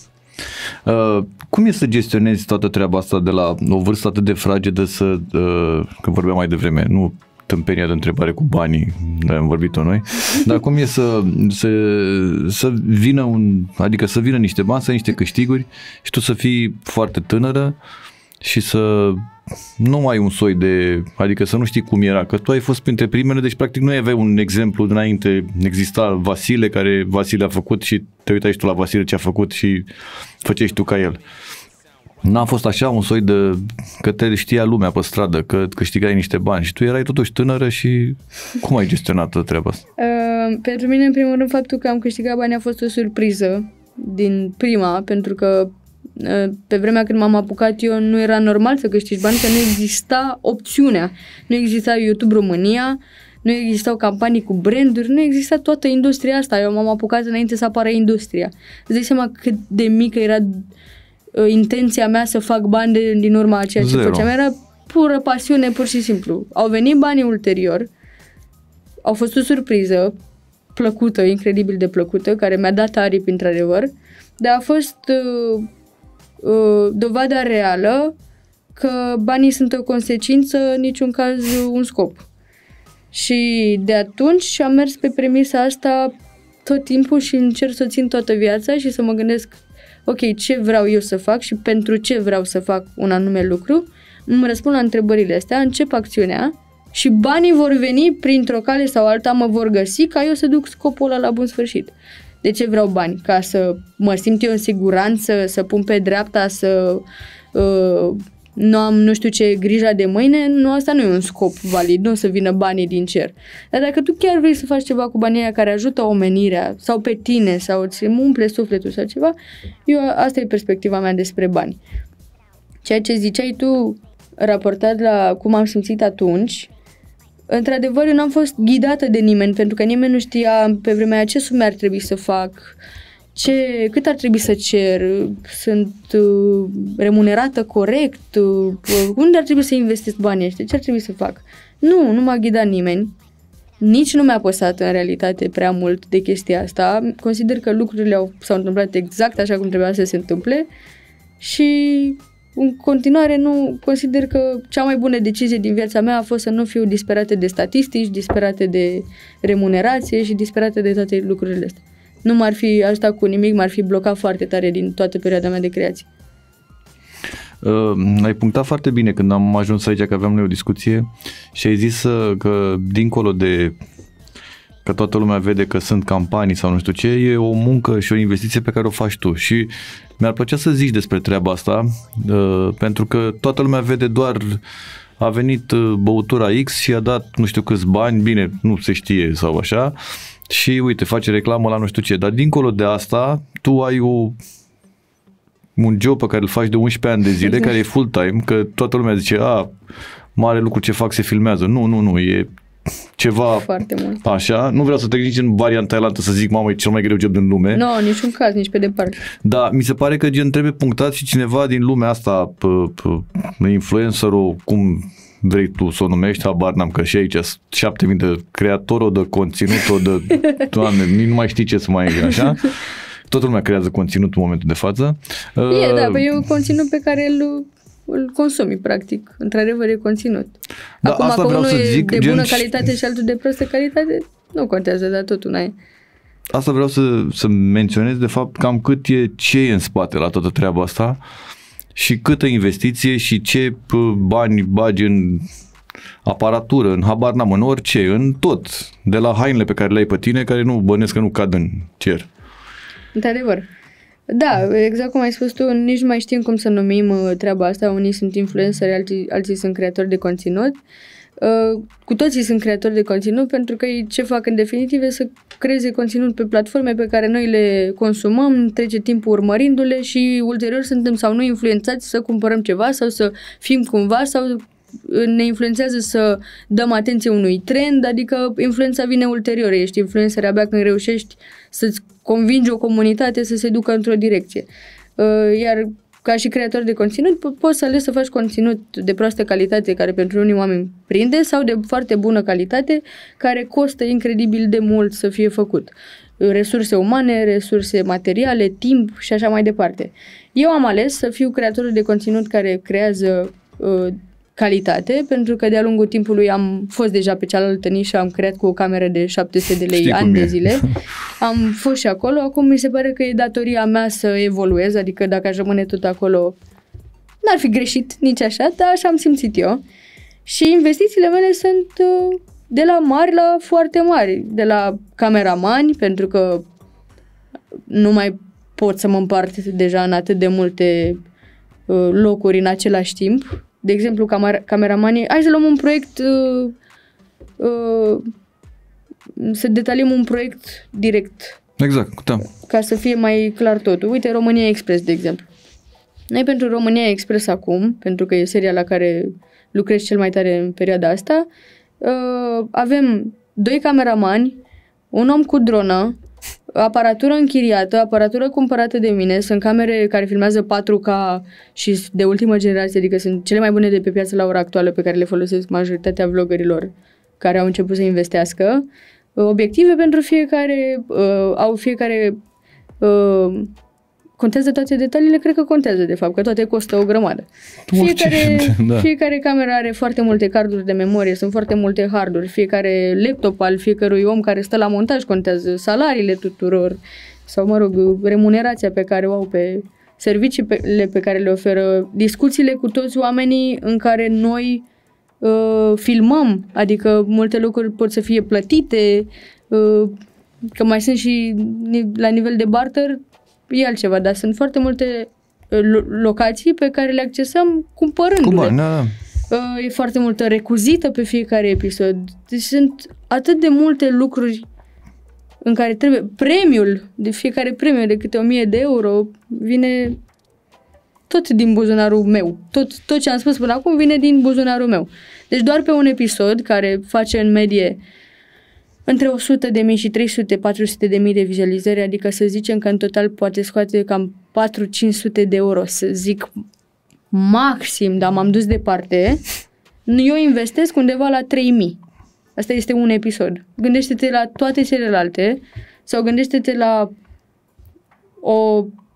Uh, cum e să gestionezi toată treaba asta de la o vârstă atât de fragedă să, uh, că vorbeam mai devreme, nu tâmpenia de întrebare cu banii, de am vorbit-o noi, dar cum e să, să, să vină un, adică să vină niște bani, să niște câștiguri și tu să fii foarte tânără și să nu ai un soi de, adică să nu știi cum era, că tu ai fost printre primele, deci practic nu aveai un exemplu dinainte, exista Vasile, care Vasile a făcut și te uitai și tu la Vasile ce a făcut și făceai și tu ca el. N-a fost așa un soi de, că te știa lumea pe stradă, că câștigai niște bani și tu erai totuși tânără și cum ai gestionat toată treaba asta? Uh, pentru mine, în primul rând, faptul că am câștigat bani a fost o surpriză din prima, pentru că uh, pe vremea când m-am apucat eu nu era normal să câștigi bani, că nu exista opțiunea. Nu exista YouTube România, nu existau campanii cu branduri, nu exista toată industria asta. Eu m-am apucat înainte să apară industria. Îți dai seama cât de mică era intenția mea să fac bani de, din urma a ceea ce Zero. făceam. Era pură pasiune, pur și simplu. Au venit banii ulterior, au fost o surpriză plăcută, incredibil de plăcută, care mi-a dat aripi într-adevăr, dar a fost uh, uh, dovada reală că banii sunt o consecință, în niciun caz un scop. Și de atunci am mers pe premisa asta tot timpul și încerc să o țin toată viața și să mă gândesc ok, ce vreau eu să fac și pentru ce vreau să fac un anume lucru, îmi răspund la întrebările astea, încep acțiunea și banii vor veni printr-o cale sau alta, mă vor găsi ca eu să duc scopul ăla la bun sfârșit. De ce vreau bani? Ca să mă simt eu în siguranță, să pun pe dreapta, să uh, nu am nu știu ce grija de mâine? Nu, asta nu e un scop valid, nu o să vină banii din cer. Dar dacă tu chiar vrei să faci ceva cu banii aia care ajută omenirea sau pe tine sau îți umple sufletul sau ceva, eu, asta e perspectiva mea despre bani. Ceea ce ziceai tu raportat la cum am simțit atunci, într-adevăr eu n-am fost ghidată de nimeni, pentru că nimeni nu știa pe vremea aia ce sume ar trebui să fac, ce, cât ar trebui să cer, sunt uh, remunerată corect, uh, unde ar trebui să investesc banii ăștia, ce ar trebui să fac. Nu, nu m-a ghidat nimeni, nici nu mi-a păsat în realitate prea mult de chestia asta. Consider că lucrurile au, s-au întâmplat exact așa cum trebuia să se întâmple și în continuare nu consider că cea mai bună decizie din viața mea a fost să nu fiu disperată de statistici, disperată de remunerație și disperată de toate lucrurile astea. Nu m-ar fi ajutat cu nimic, m-ar fi blocat foarte tare din toată perioada mea de creație. Uh, ai punctat foarte bine când am ajuns aici, că aveam noi o discuție și ai zis uh, că dincolo de că toată lumea vede că sunt campanii sau nu știu ce, e o muncă și o investiție pe care o faci tu și mi-ar plăcea să zici despre treaba asta, uh, pentru că toată lumea vede doar a venit uh, băutura X și a dat nu știu câți bani, bine, nu se știe sau așa, și uite, face reclamă la nu știu ce, dar dincolo de asta, tu ai o un job pe care îl faci de unsprezece ani de zile, exact. Care e full-time, că toată lumea zice, a, mare lucru ce fac, se filmează. Nu, nu, nu, e ceva foarte mult. Așa. Nu vreau să te nici în varianta elantă să zic, mamă, e cel mai greu job din lume. Nu, no, niciun caz, nici pe departe. Dar mi se pare că gen trebuie punctat și cineva din lumea asta, p- p- influencerul, cum vrei tu să o numești, habar n-am, că și aici șapte mii de creatori, de conținut, de, doamne, nu mai știi ce să mai e, așa. Toată lumea creează conținut în momentul de față. E, uh, da, e un conținut pe care îl, îl consumi, practic. Într-adevăr, e conținut. Da, acum, asta că vreau unul să e zic, de gen... bună calitate și altul de proastă calitate, nu contează, dar tot una e. Asta vreau să, să menționez, de fapt, cam cât e, ce e în spate la toată treaba asta și câtă investiție și ce bani bagi în aparatură, în habar n-am, în orice, în tot. De la hainele pe care le ai pe tine, care nu bănesc că nu cad în cer. Într-adevăr. Da, exact cum ai spus tu, nici nu mai știm cum să numim uh, treaba asta. Unii sunt influenceri, alții, alții sunt creatori de conținut. Uh, cu toții sunt creatori de conținut pentru că ei ce fac în definitiv e să creeze conținut pe platforme pe care noi le consumăm, trece timpul urmărindu-le și ulterior suntem sau nu influențați să cumpărăm ceva sau să fim cumva sau ne influențează să dăm atenție unui trend, adică influența vine ulterior, ești influencer abia când reușești să-ți convingi o comunitate să se ducă într-o direcție. Iar ca și creator de conținut, po- poți să alegi să faci conținut de proastă calitate care pentru unii oameni prinde sau de foarte bună calitate care costă incredibil de mult să fie făcut. Resurse umane, resurse materiale, timp și așa mai departe. Eu am ales să fiu creatorul de conținut care creează uh, calitate, pentru că de-a lungul timpului am fost deja pe cealaltă nișă, am creat cu o cameră de șapte sute de lei Știi ani de zile, am fost și acolo, acum mi se pare că e datoria mea să evoluez, adică dacă aș rămâne tot acolo, n-ar fi greșit nici așa, dar așa am simțit eu. Și investițiile mele sunt uh, de la mari la foarte mari, de la cameramani, pentru că nu mai pot să mă împart deja în atât de multe uh, locuri în același timp. De exemplu, camer- cameramanii, hai să luăm un proiect, uh, uh, să detaliem un proiect direct. Exact, da. Ca să fie mai clar totul. Uite, România Express, de exemplu. Noi pentru România Express acum, pentru că e seria la care lucrez cel mai tare în perioada asta, uh, avem doi cameramani, un om cu dronă, aparatură închiriată, aparatură cumpărată de mine, sunt camere care filmează patru K și de ultimă generație, adică sunt cele mai bune de pe piață la ora actuală pe care le folosesc majoritatea vloggerilor care au început să investească. Obiective pentru fiecare, uh, au fiecare, uh, contează toate detaliile, cred că contează de fapt, că toate costă o grămadă. Fiecare, da. Fiecare cameră are foarte multe carduri de memorie, sunt foarte multe harduri, fiecare laptop al fiecărui om care stă la montaj contează, salariile tuturor sau, mă rog, remunerația pe care o au pe serviciile pe care le oferă, discuțiile cu toți oamenii în care noi uh, filmăm, adică multe lucruri pot să fie plătite, uh, că mai sunt și la nivel de barter, e altceva, dar sunt foarte multe locații pe care le accesăm cumpărându-le. Cu bani, da. E foarte multă recuzită pe fiecare episod. Deci sunt atât de multe lucruri în care trebuie... Premiul, de fiecare premiu de câte o mie de euro vine tot din buzunarul meu. Tot, tot ce am spus până acum vine din buzunarul meu. Deci doar pe un episod care face în medie între o sută de mii și trei sute patru sute de mii de vizualizări, adică să zicem că în total poate scoate cam patru cinci sute de euro, să zic maxim, dar m-am dus departe, eu investesc undeva la trei mii. Asta este un episod. Gândește-te la toate celelalte sau gândește-te la o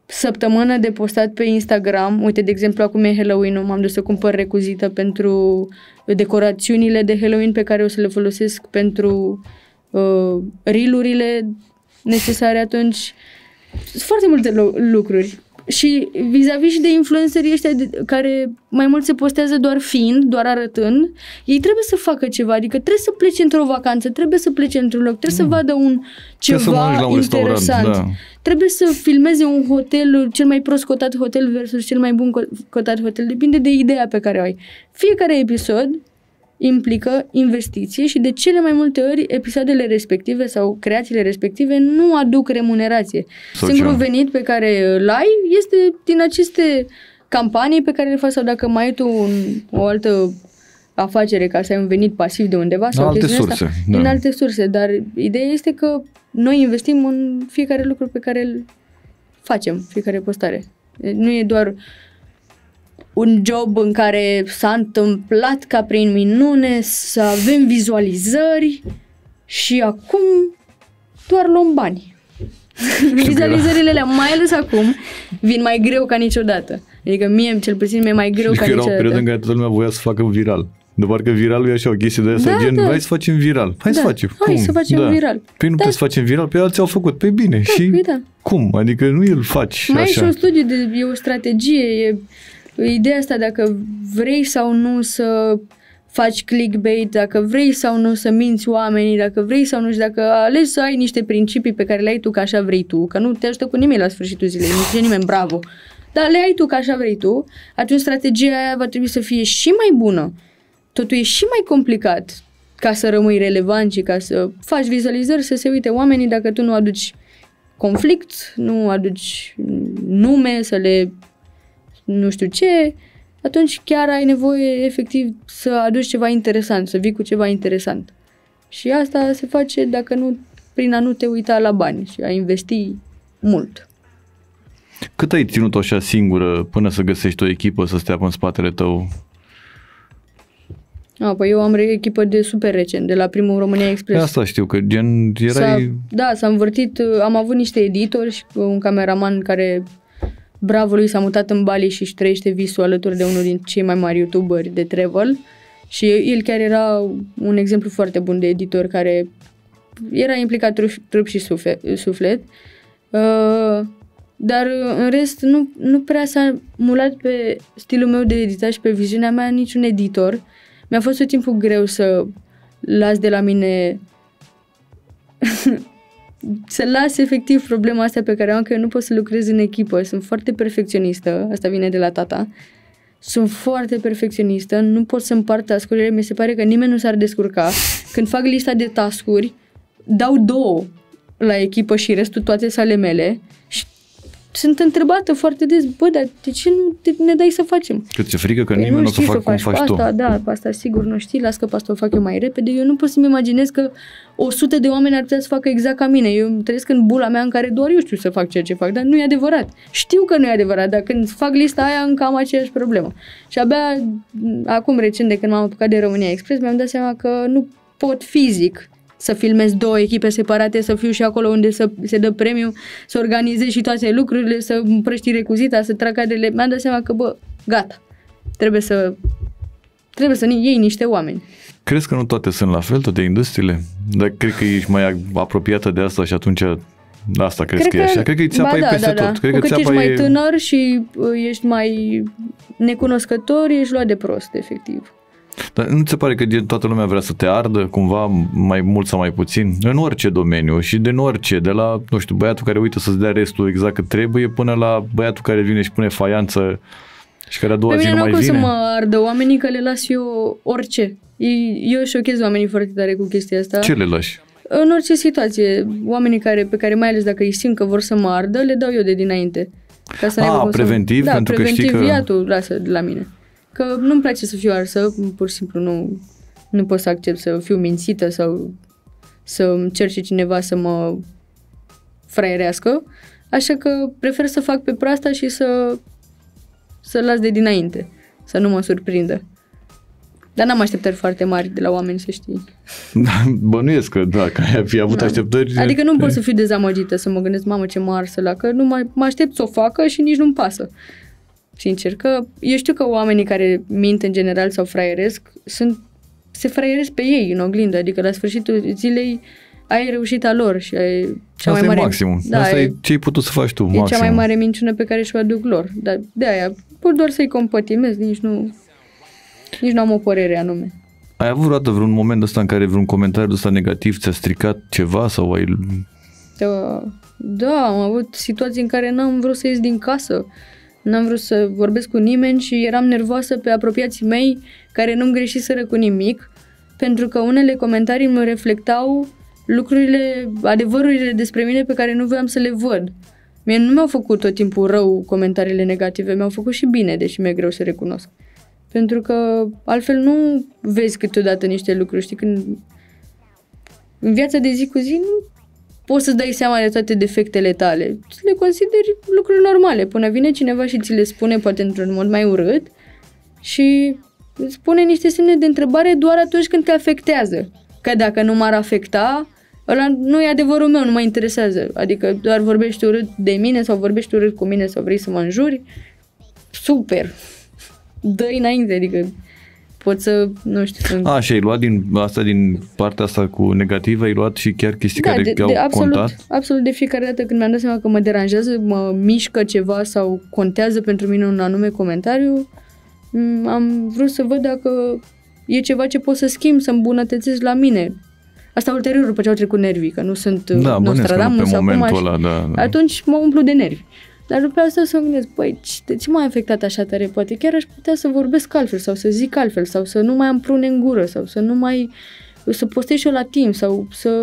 săptămână de postat pe Instagram. Uite, de exemplu, acum e Halloween-ul, m-am dus să cumpăr recuzită pentru decorațiunile de Halloween pe care o să le folosesc pentru uh, reel-urile necesare atunci. Sunt foarte multe lo- lucruri. Și vis-a-vis și de influencerii ăștia de, care mai mult se postează doar fiind, doar arătând, ei trebuie să facă ceva, adică trebuie să plece într-o vacanță, trebuie să plece într-un loc, trebuie mm. să vadă un ceva interesant. Da. Trebuie să filmeze un hotel, cel mai prost cotat hotel versus cel mai bun cotat hotel, depinde de ideea pe care o ai. Fiecare episod implică investiție și de cele mai multe ori episoadele respective sau creațiile respective nu aduc remunerație. Social. Singurul venit pe care îl ai este din aceste campanii pe care le faci sau dacă mai ai tu un, o altă afacere ca să ai un venit pasiv de undeva sau alte surse, asta, da. din alte surse, dar ideea este că noi investim în fiecare lucru pe care îl facem, fiecare postare. Nu e doar un job în care s-a întâmplat ca prin minune să avem vizualizări și acum doar luăm bani. Vizualizările alea, mai ales acum, vin mai greu ca niciodată. Adică mie, cel puțin, mi-e mai greu și ca că niciodată. Era o perioadă în care toată lumea voia să facă viral. De parcă viralul e așa o chestie de asta, da, gen, da. hai să facem viral. Hai da. să facem. Hai cum? să facem da. viral. Păi nu da. puteți să facem viral, pe alții au făcut. Pe bine. Da, și păi da. cum? Adică nu îl faci mai așa. Mai e și un studiu, de, e o strategie, e ideea asta dacă vrei sau nu să faci clickbait, dacă vrei sau nu să minți oamenii, dacă vrei sau nu și dacă alegi să ai niște principii pe care le ai tu că așa vrei tu, că nu te ajută cu nimic la sfârșitul zilei, nu zice nimeni bravo, dar le ai tu că așa vrei tu, atunci strategia aia va trebui să fie și mai bună. Totul e și mai complicat ca să rămâi relevant și ca să faci vizualizări, să se uite oamenii dacă tu nu aduci conflict, nu aduci nume, să le nu știu ce, atunci chiar ai nevoie efectiv să aduci ceva interesant, să vii cu ceva interesant. Și asta se face dacă nu, prin a nu te uita la bani și a investi mult. Cât ai ținut așa singură până să găsești o echipă să stea în spatele tău? A, păi eu am o echipă de super recent, de la primul România Express. Asta știu, că gen erai... S-a, da, s-a învârtit, am avut niște editori și un cameraman care, bravo lui, s-a mutat în Bali și își trăiește visul alături de unul din cei mai mari youtuberi de travel și el chiar era un exemplu foarte bun de editor care era implicat trup, trup și suflet, suflet. Uh, dar în rest nu, nu prea s-a mulat pe stilul meu de editat și pe viziunea mea niciun editor. Mi-a fost tot timpul greu să las de la mine să las efectiv problema asta pe care am, că eu nu pot să lucrez în echipă. Sunt foarte perfecționistă, asta vine de la tata. Sunt foarte perfecționistă, nu pot să împart task-urile, mi se pare că nimeni nu s-ar descurca. Când fac lista de task-uri, dau două la echipă și restul toate sale mele și sunt întrebată foarte des, bă, dar de ce nu te, ne dai să facem? Că ți-e frică că păi nimeni nu o să facă cum faci faci asta, tu. Da, pe asta sigur nu știi, las că pe asta o fac eu mai repede. Eu nu pot să-mi imaginez că o sută de oameni ar putea să facă exact ca mine. Eu trăiesc în bula mea în care doar eu știu să fac ceea ce fac, dar nu e adevărat. Știu că nu e adevărat, dar când fac lista aia încă am aceeași problemă. Și abia acum, recent, de când m-am apucat de România Express, mi-am dat seama că nu pot fizic să filmez două echipe separate, să fiu și acolo unde să, se dă premiu, să organizez și toate lucrurile, să împrăști recuzita, să trag cadrele. Mi-am dat seama că, bă, gata, trebuie să trebuie să iei niște oameni. Crezi că nu toate sunt la fel, toate industriile? Dar cred că ești mai apropiată de asta și atunci asta crezi cred că, că e așa? Cred că îți apai da, peste da, tot. Da. Cred Cu că cât ești mai e... tânăr și ești mai necunoscător, ești luat de prost, efectiv. Dar nu ți se pare că toată lumea vrea să te ardă cumva mai mult sau mai puțin? În orice domeniu și din orice, de la, nu știu, băiatul care uită să-ți dea restul exact cât trebuie până la băiatul care vine și pune faianță și care a doua zi nu mai vine. Pe mine nu o să mă ardă oamenii, că le las eu orice. Eu șochez oamenii foarte tare cu chestia asta. Ce le lași? În orice situație. Oamenii care, pe care mai ales dacă îi simt că vor să mă ardă, le dau eu de dinainte. Ca să A, preventiv? Să... Pentru da, preventiv, că știi că... ia tu, lasă de la mine. Că nu-mi place să fiu arsă, pur și simplu nu, nu pot să accept să fiu mințită sau să încerce cineva să mă fraierească, așa că prefer să fac pe proasta și să să las de dinainte, să nu mă surprindă. Dar n-am așteptări foarte mari de la oameni, să știi. Bănuiesc că, da, că ai fi avut da. așteptări. Adică nu pot să fiu dezamăgită, să mă gândesc, mamă, ce mă arsă la, că nu mai, mă aștept să o facă și nici nu-mi pasă. Sincer, că eu știu că oamenii care mint în general sau fraieresc, sunt, se fraieresc pe ei în oglindă, adică la sfârșitul zilei ai reușita lor și ai cea Asta mai mare... e maximum. Da, Asta e, e ce ai putut să faci tu, e maximum. cea mai mare minciună pe care și-o aduc lor. Dar de aia pot doar să-i compătimez, nici nu, nici nu am o părere anume. Ai avut vreodată vreun moment ăsta în care vreun comentariu ăsta negativ ți-a stricat ceva sau ai... Da, da, am avut situații în care n-am vrut să ies din casă, n-am vrut să vorbesc cu nimeni și eram nervoasă pe apropiații mei care nu-mi greșiseră cu nimic, pentru că unele comentarii mă reflectau lucrurile, adevărurile despre mine pe care nu voiam să le văd. Mie nu mi-au făcut tot timpul rău comentariile negative, mi-au făcut și bine, deși mi-e greu să recunosc. Pentru că altfel nu vezi câteodată niște lucruri, știi, când în viața de zi cu zi nu poți să-ți dai seama de toate defectele tale. Le consideri lucruri normale, până vine cineva și ți le spune, poate într-un mod mai urât, și îți spune niște semne de întrebare doar atunci când te afectează. Că dacă nu m-ar afecta, ăla nu e adevărul meu, nu mă interesează. Adică doar vorbești urât de mine sau vorbești urât cu mine sau vrei să mă înjuri, super! Dă-i înainte, adică pot să, nu știu... Să... A, și ai luat din asta, din partea asta cu negativă, ai luat și chiar chestii da, care de, au de, absolut, contat? absolut, de fiecare dată când mi-am dat seama că mă deranjează, mă mișcă ceva sau contează pentru mine un anume comentariu, am vrut să văd dacă e ceva ce pot să schimb, să îmbunătățesc la mine. Asta ulterior, după ce au trecut nervii, că nu sunt da, Nostradamus sau cum aș... ăla, da, da. Atunci mă umplu de nervi. Dar după asta să mă gândesc, băi, de ce m-a afectat așa tare? Poate chiar aș putea să vorbesc altfel sau să zic altfel sau să nu mai am prune în gură sau să nu mai... să postez și eu la timp sau să...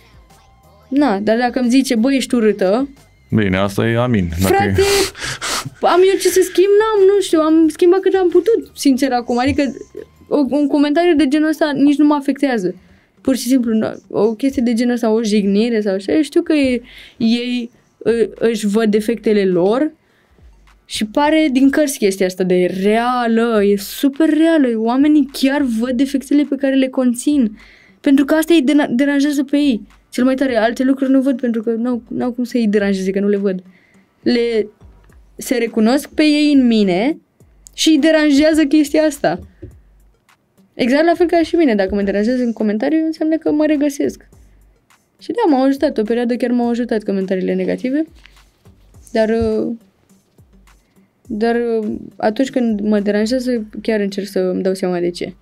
Na, dar dacă îmi zice, băi, ești urâtă... Bine, asta e amin. Dacă frate, e... am eu ce să schimb? N-am, nu știu, am schimbat cât am putut, sincer, acum. Adică un comentariu de genul ăsta nici nu mă afectează. Pur și simplu, o chestie de genul ăsta, o jignire sau așa, eu știu că e, ei își văd defectele lor și pare din cărți chestia asta de reală, e super reală, oamenii chiar văd defectele pe care le conțin, pentru că asta îi deranjează pe ei. Cel mai tare, alte lucruri nu văd pentru că n-au, n-au cum să îi deranjeze, că nu le văd. Le, se recunosc pe ei în mine și îi deranjează chestia asta. Exact la fel ca și mine, dacă mă deranjează în comentariu, înseamnă că mă regăsesc. Și da, m-au ajutat, o perioadă chiar m-au ajutat comentariile negative, dar, dar atunci când mă deranjează, chiar încerc să îmi dau seama de ce.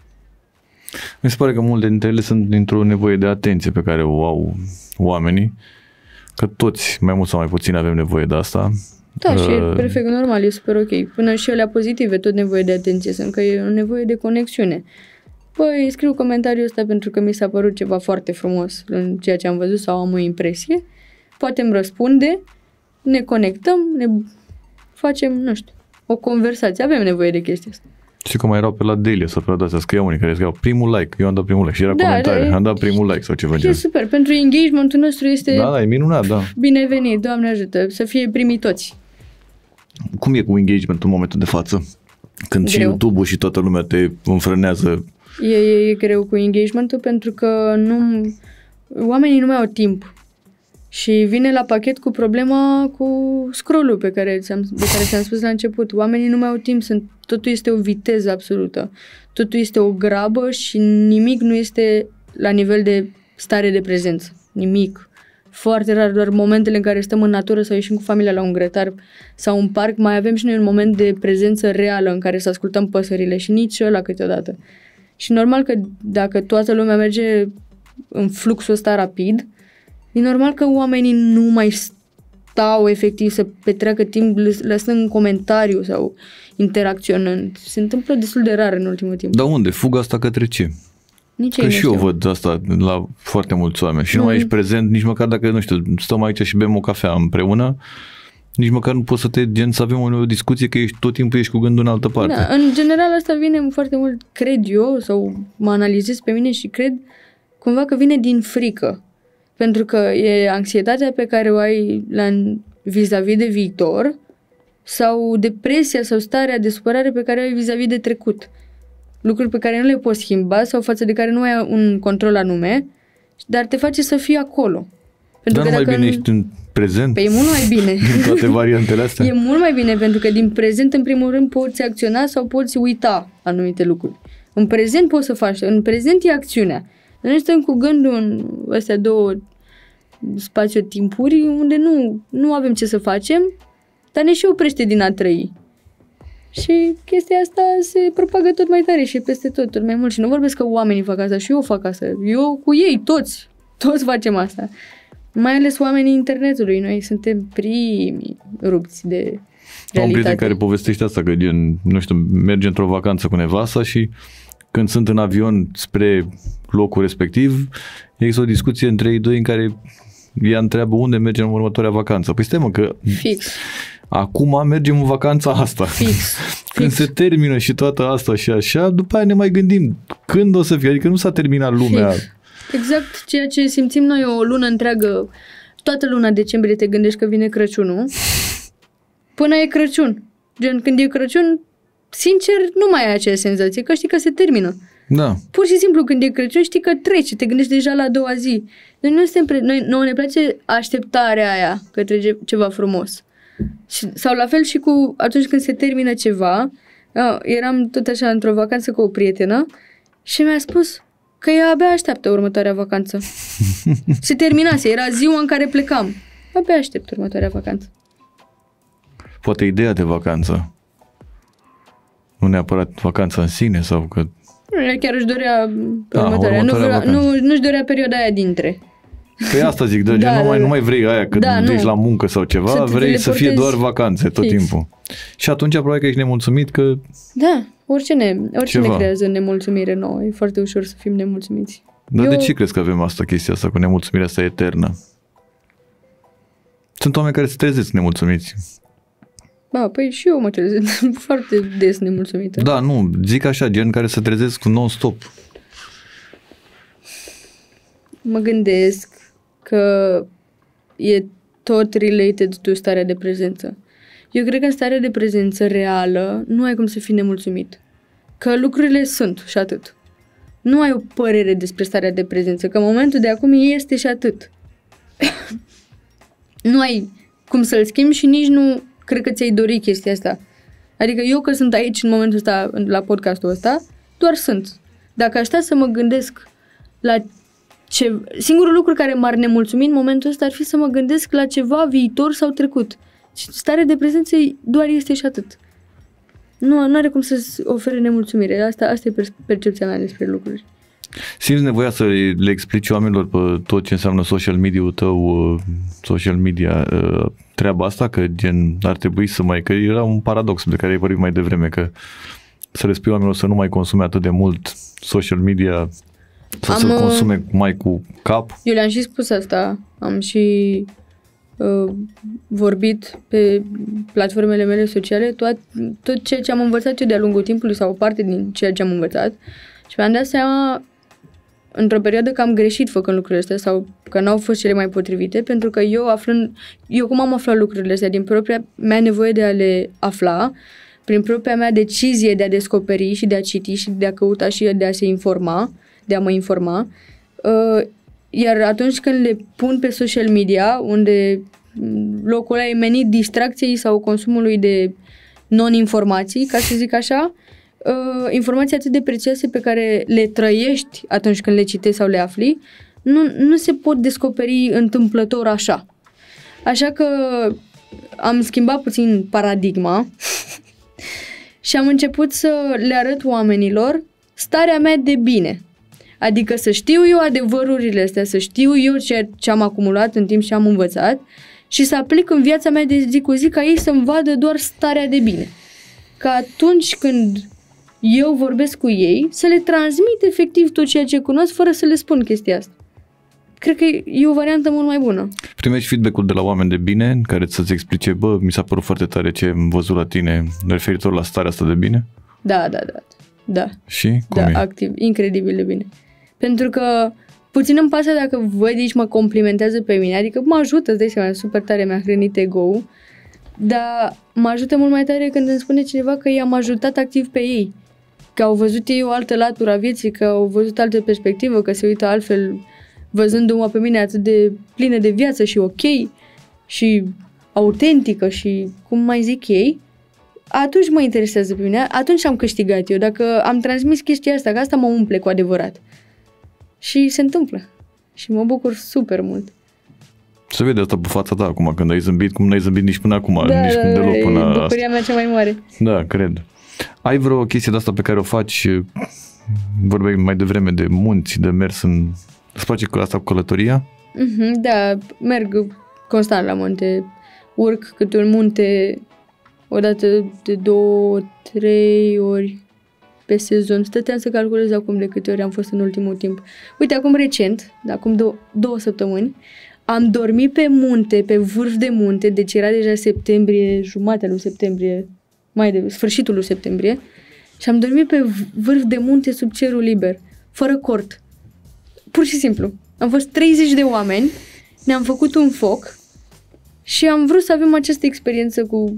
Mi se pare că multe dintre ele sunt dintr-o nevoie de atenție pe care o au oamenii, că toți, mai mult sau mai puțin, avem nevoie de asta. Da, și e perfect normal, e super ok. Până și alea pozitive, tot nevoie de atenție sunt, că e o nevoie de conexiune. Păi, scriu comentariul ăsta pentru că mi s-a părut ceva foarte frumos în ceea ce am văzut sau am o impresie. Poate îmi răspunde, ne conectăm, ne facem, nu știu, o conversație. Avem nevoie de chestia asta. Știu că mai erau pe la Delia săptămâna asta, scriau unii care scriau primul like, eu am dat primul like și era da, comentarii, da, am dat primul like sau ceva e genul. super, pentru engagementul nostru este da, da, e minunat, da. binevenit, Doamne ajută, să fie primii toți. Cum e cu engagementul în momentul de față? Când greu. Și YouTube-ul și toată lumea te înfrânează. E, e, e greu cu engagementul pentru că nu, oamenii nu mai au timp. Și vine la pachet cu problema cu scroll-ul pe care ți-am, de care ți-am spus la început. Oamenii nu mai au timp, sunt, totul este o viteză absolută. Totul este o grabă și nimic nu este la nivel de stare de prezență. Nimic. Foarte rar, doar momentele în care stăm în natură sau ieșim cu familia la un grătar sau un parc, mai avem și noi un moment de prezență reală în care să ascultăm păsările și nici ăla câteodată. Și normal că dacă toată lumea merge în fluxul ăsta rapid, e normal că oamenii nu mai stau efectiv să petreacă timp lăsând un comentariu sau interacționând. Se întâmplă destul de rar în ultimul timp. Dar unde? Fuga asta către ce? Nici că și eu văd asta la foarte mulți oameni. Și nu mai ești prezent, nici măcar dacă, nu știu, stăm aici și bem o cafea împreună, nici măcar nu poți să te gen să avem o discuție că ești tot timpul ești cu gândul în altă parte. Da, în general asta vine foarte mult, cred eu, sau mă analizez pe mine și cred cumva că vine din frică. Pentru că e anxietatea pe care o ai la, vis-a-vis de viitor sau depresia sau starea de supărare pe care o ai vis-a-vis de trecut. lucruri pe care nu le poți schimba sau față de care nu ai un control anume, dar te face să fii acolo. Pentru dar că nu mai bine ești în prezent? Păi e mult mai bine. Din toate variantele astea? E mult mai bine, pentru că din prezent, în primul rând, poți acționa sau poți uita anumite lucruri. În prezent poți să faci, în prezent e acțiunea. Noi stăm cu gândul în astea două spațiu-timpuri unde nu, nu avem ce să facem, dar ne și oprește din a trăi. Și chestia asta se propagă tot mai tare și peste tot, tot mai mult. Și nu vorbesc că oamenii fac asta, și eu fac asta. Eu cu ei, toți, toți facem asta. Mai ales oamenii internetului. Noi suntem primii rupți de realitate. Am un prieten care povestește asta, că gen, nu știu, merge într-o vacanță cu nevasta și când sunt în avion spre locul respectiv, există o discuție între ei doi în care ea întreabă unde mergem în următoarea vacanță. Păi stai mă, că fix. Acum mergem în vacanța asta. Fix. Când Fix. se termină și toată asta și așa, după aia ne mai gândim când o să fie. Adică nu s-a terminat lumea. Fix. Exact ceea ce simțim noi o lună întreagă. Toată luna decembrie te gândești că vine Crăciunul. Până e Crăciun. Gen, când e Crăciun, sincer, nu mai ai aceeași senzație, că știi că se termină. Da. Pur și simplu, când e Crăciun, știi că trece, te gândești deja la a doua zi. Noi nu suntem pre... noi, nouă ne place așteptarea aia către ceva frumos. Și, sau la fel și cu atunci când se termină ceva. Eu, eram tot așa într-o vacanță cu o prietenă și mi-a spus că ea abia așteaptă următoarea vacanță. Se terminase, era ziua în care plecam. Abia aștept următoarea vacanță. Poate ideea de vacanță. Nu neapărat vacanța în sine sau că... Nu, chiar își dorea Da, următoarea. Nu, următoarea vrea, nu, nu-și dorea perioada aia dintre. Păi asta zic, de Da, nu, mai, da. nu mai vrei aia când Da, nu. ești la muncă sau ceva, Să te vrei să fie teleportezi. doar vacanțe tot Fix. timpul. Și atunci probabil că ești nemulțumit că... Da, orice ne, orice Ceva. ne creează nemulțumire nouă. E foarte ușor să fim nemulțumiți. Dar Eu- de ce crezi că avem asta, chestia asta cu nemulțumirea asta eternă? Sunt oameni care se trezesc nemulțumiți. Ba, păi și eu mă trezesc foarte des nemulțumită. Da, nu, zic așa, gen care se trezesc non-stop. Mă gândesc că e tot related to starea de prezență. Eu cred că în starea de prezență reală nu ai cum să fii nemulțumit. Că lucrurile sunt și atât. Nu ai o părere despre starea de prezență, că în momentul de acum este și atât. Nu ai cum să-l schimbi și nici nu cred că ți-ai dori chestia asta. Adică eu că sunt aici în momentul ăsta, la podcastul ăsta, doar sunt. Dacă aș sta să mă gândesc la ce... Singurul lucru care m-ar nemulțumi în momentul ăsta ar fi să mă gândesc la ceva viitor sau trecut. Starea de prezență doar este și atât. Nu, nu are cum să-ți ofere nemulțumire. Asta, asta e percepția mea despre lucruri. Simți nevoia să le explici oamenilor pe tot ce înseamnă social media-ul tău, social media, treaba asta, că gen ar trebui să mai, că era un paradox de care ai vorbit mai devreme, că să le spui oamenilor să nu mai consume atât de mult social media, să Am, să-l consume mai cu cap. Eu le-am și spus asta. Am și uh, vorbit pe platformele mele sociale tot, tot ceea ce am învățat eu de-a lungul timpului sau o parte din ceea ce am învățat și mi-am dat seama într-o perioadă că am greșit făcând lucrurile astea sau că n-au fost cele mai potrivite, pentru că eu aflând, eu cum am aflat lucrurile astea din propria mea nevoie de a le afla, prin propria mea decizie de a descoperi și de a citi și de a căuta și de a se informa, de a mă informa, uh, iar atunci când le pun pe social media, unde locul ăla e menit distracției sau consumului de non-informații, ca să zic așa, uh, informații atât de prețioase pe care le trăiești atunci când le citești sau le afli, nu, nu se pot descoperi întâmplător așa. Așa că am schimbat puțin paradigma și am început să le arăt oamenilor starea mea de bine. Adică să știu eu adevărurile astea, să știu eu ce, ce am acumulat în timp ce am învățat și să aplic în viața mea de zi cu zi ca ei să-mi vadă doar starea de bine. Că atunci când eu vorbesc cu ei, să le transmit efectiv tot ceea ce cunosc fără să le spun chestia asta. Cred că e o variantă mult mai bună. Primești feedback-ul de la oameni de bine care să-ți explice, bă, mi s-a părut foarte tare ce am văzut la tine referitor la starea asta de bine? Da, da, da. Da. Și? Cum Da, e? activ. Incredibil de bine. Pentru că puțin îmi pasă dacă văd aici mă complimentează pe mine, adică mă ajută, îți dai seama, super tare mi-a hrănit ego-ul, dar mă ajută mult mai tare când îmi spune cineva că i-am ajutat activ pe ei. că au văzut ei o altă latură a vieții, că au văzut altă perspectivă, că se uită altfel văzându-mă pe mine atât de plină de viață și ok și autentică și cum mai zic ei, atunci mă interesează pe mine, atunci am câștigat eu, dacă am transmis chestia asta, că asta mă umple cu adevărat. Și se întâmplă. Și mă bucur super mult. Se vede asta pe fața ta acum, când ai zâmbit, cum n-ai zâmbit nici până acum, da, nici da, când deloc până e bucuria asta. mea cea mai mare. Da, cred. Ai vreo chestie de asta pe care o faci, vorbeai mai devreme de munți, de mers în... Îți place asta cu călătoria? Mm-hmm, da, merg constant la munte, urc câte un munte odată de două, trei ori pe sezon. Stăteam să calculez acum de câte ori am fost în ultimul timp. Uite, acum recent, acum două, două săptămâni, am dormit pe munte, pe vârf de munte, deci era deja septembrie, jumatea lui septembrie, mai de sfârșitul lui septembrie, și am dormit pe vârf de munte sub cerul liber, fără cort. Pur și simplu. Am fost treizeci de oameni, ne-am făcut un foc și am vrut să avem această experiență cu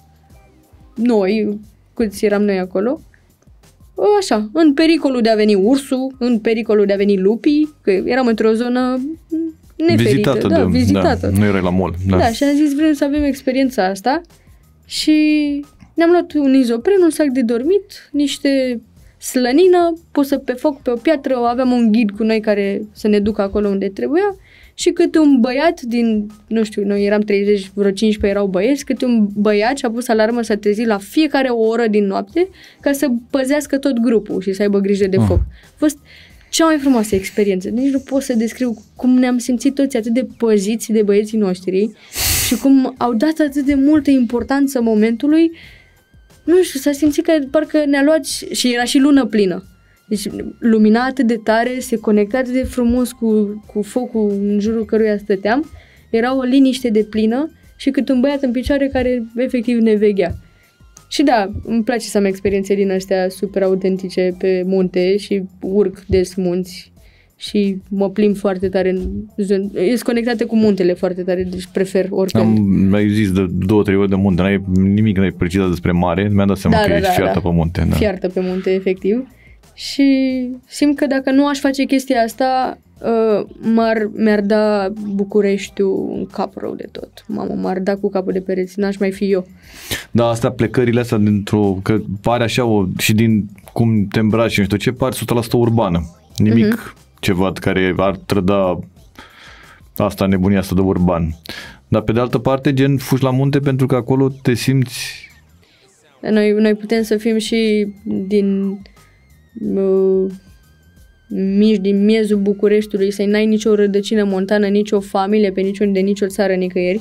noi, câți eram noi acolo, așa, în pericolul de a veni ursul, în pericolul de a veni lupii, că eram într-o zonă neferită, vizitată, da, de, vizitată. Da, nu erai la mall. Da. da, și am zis, vrem să avem experiența asta și ne-am luat un izopren, un sac de dormit, niște slănină, pusă pe foc pe o piatră, aveam un ghid cu noi care să ne ducă acolo unde trebuia și câte un băiat din, nu știu, noi eram treizeci, vreo cincisprezece erau băieți, câte un băiat și-a pus alarmă să trezi la fiecare o oră din noapte ca să păzească tot grupul și să aibă grijă de foc. A fost cea mai frumoasă experiență. Nici nu pot să descriu cum ne-am simțit toți atât de păziți de băieții noștri și cum au dat atât de multă importanță momentului. Nu știu, s-a simțit că parcă ne-a luat și, și era și lună plină. Deci lumina atât de tare, se conecta atât de frumos cu, cu focul în jurul căruia stăteam. Era o liniște de plină și cât un băiat în picioare care efectiv ne veghea. Și da, îmi place să am experiențe din astea super autentice pe munte și urc des munți și mă plimb foarte tare în zone. Sunt conectate cu muntele foarte tare, deci prefer oricând. Am ai zis de două, trei ori de munte, n-ai nimic n-ai precizat despre mare, mi-am dat seama da, că da, ești da, fiartă da. pe munte. Da. Fiartă pe munte, efectiv. Și simt că dacă nu aș face chestia asta, uh, m-ar, mi-ar da Bucureștiul în cap rău de tot. Mamă, m-ar da cu capul de pereți, n-aș mai fi eu. Da, astea, plecările astea dintr-o, că pare așa o, și din cum te îmbraci și nu știu ce, pare o sută la sută urbană. Nimic uh-huh. ceva care ar trăda asta, nebunia asta de urban. Dar pe de altă parte, gen, fugi la munte pentru că acolo te simți... Noi, noi putem să fim și din... Uh, mici, din miezul Bucureștiului, să n-ai nicio rădăcină montană, nicio familie pe niciun, de nicio țară nicăieri,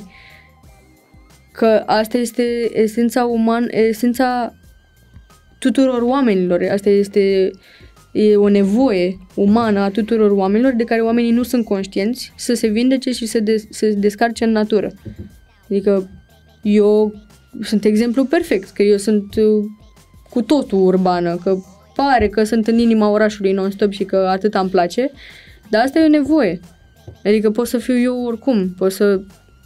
că asta este esența umană, esența tuturor oamenilor, asta este e o nevoie umană a tuturor oamenilor de care oamenii nu sunt conștienți, să se vindece și să de, să se descarce în natură. Adică eu sunt exemplu perfect, că eu sunt uh, cu totul urbană, că pare că sunt în inima orașului non-stop și că atât îmi place, dar asta e o nevoie. Adică pot să fiu eu oricum, pot să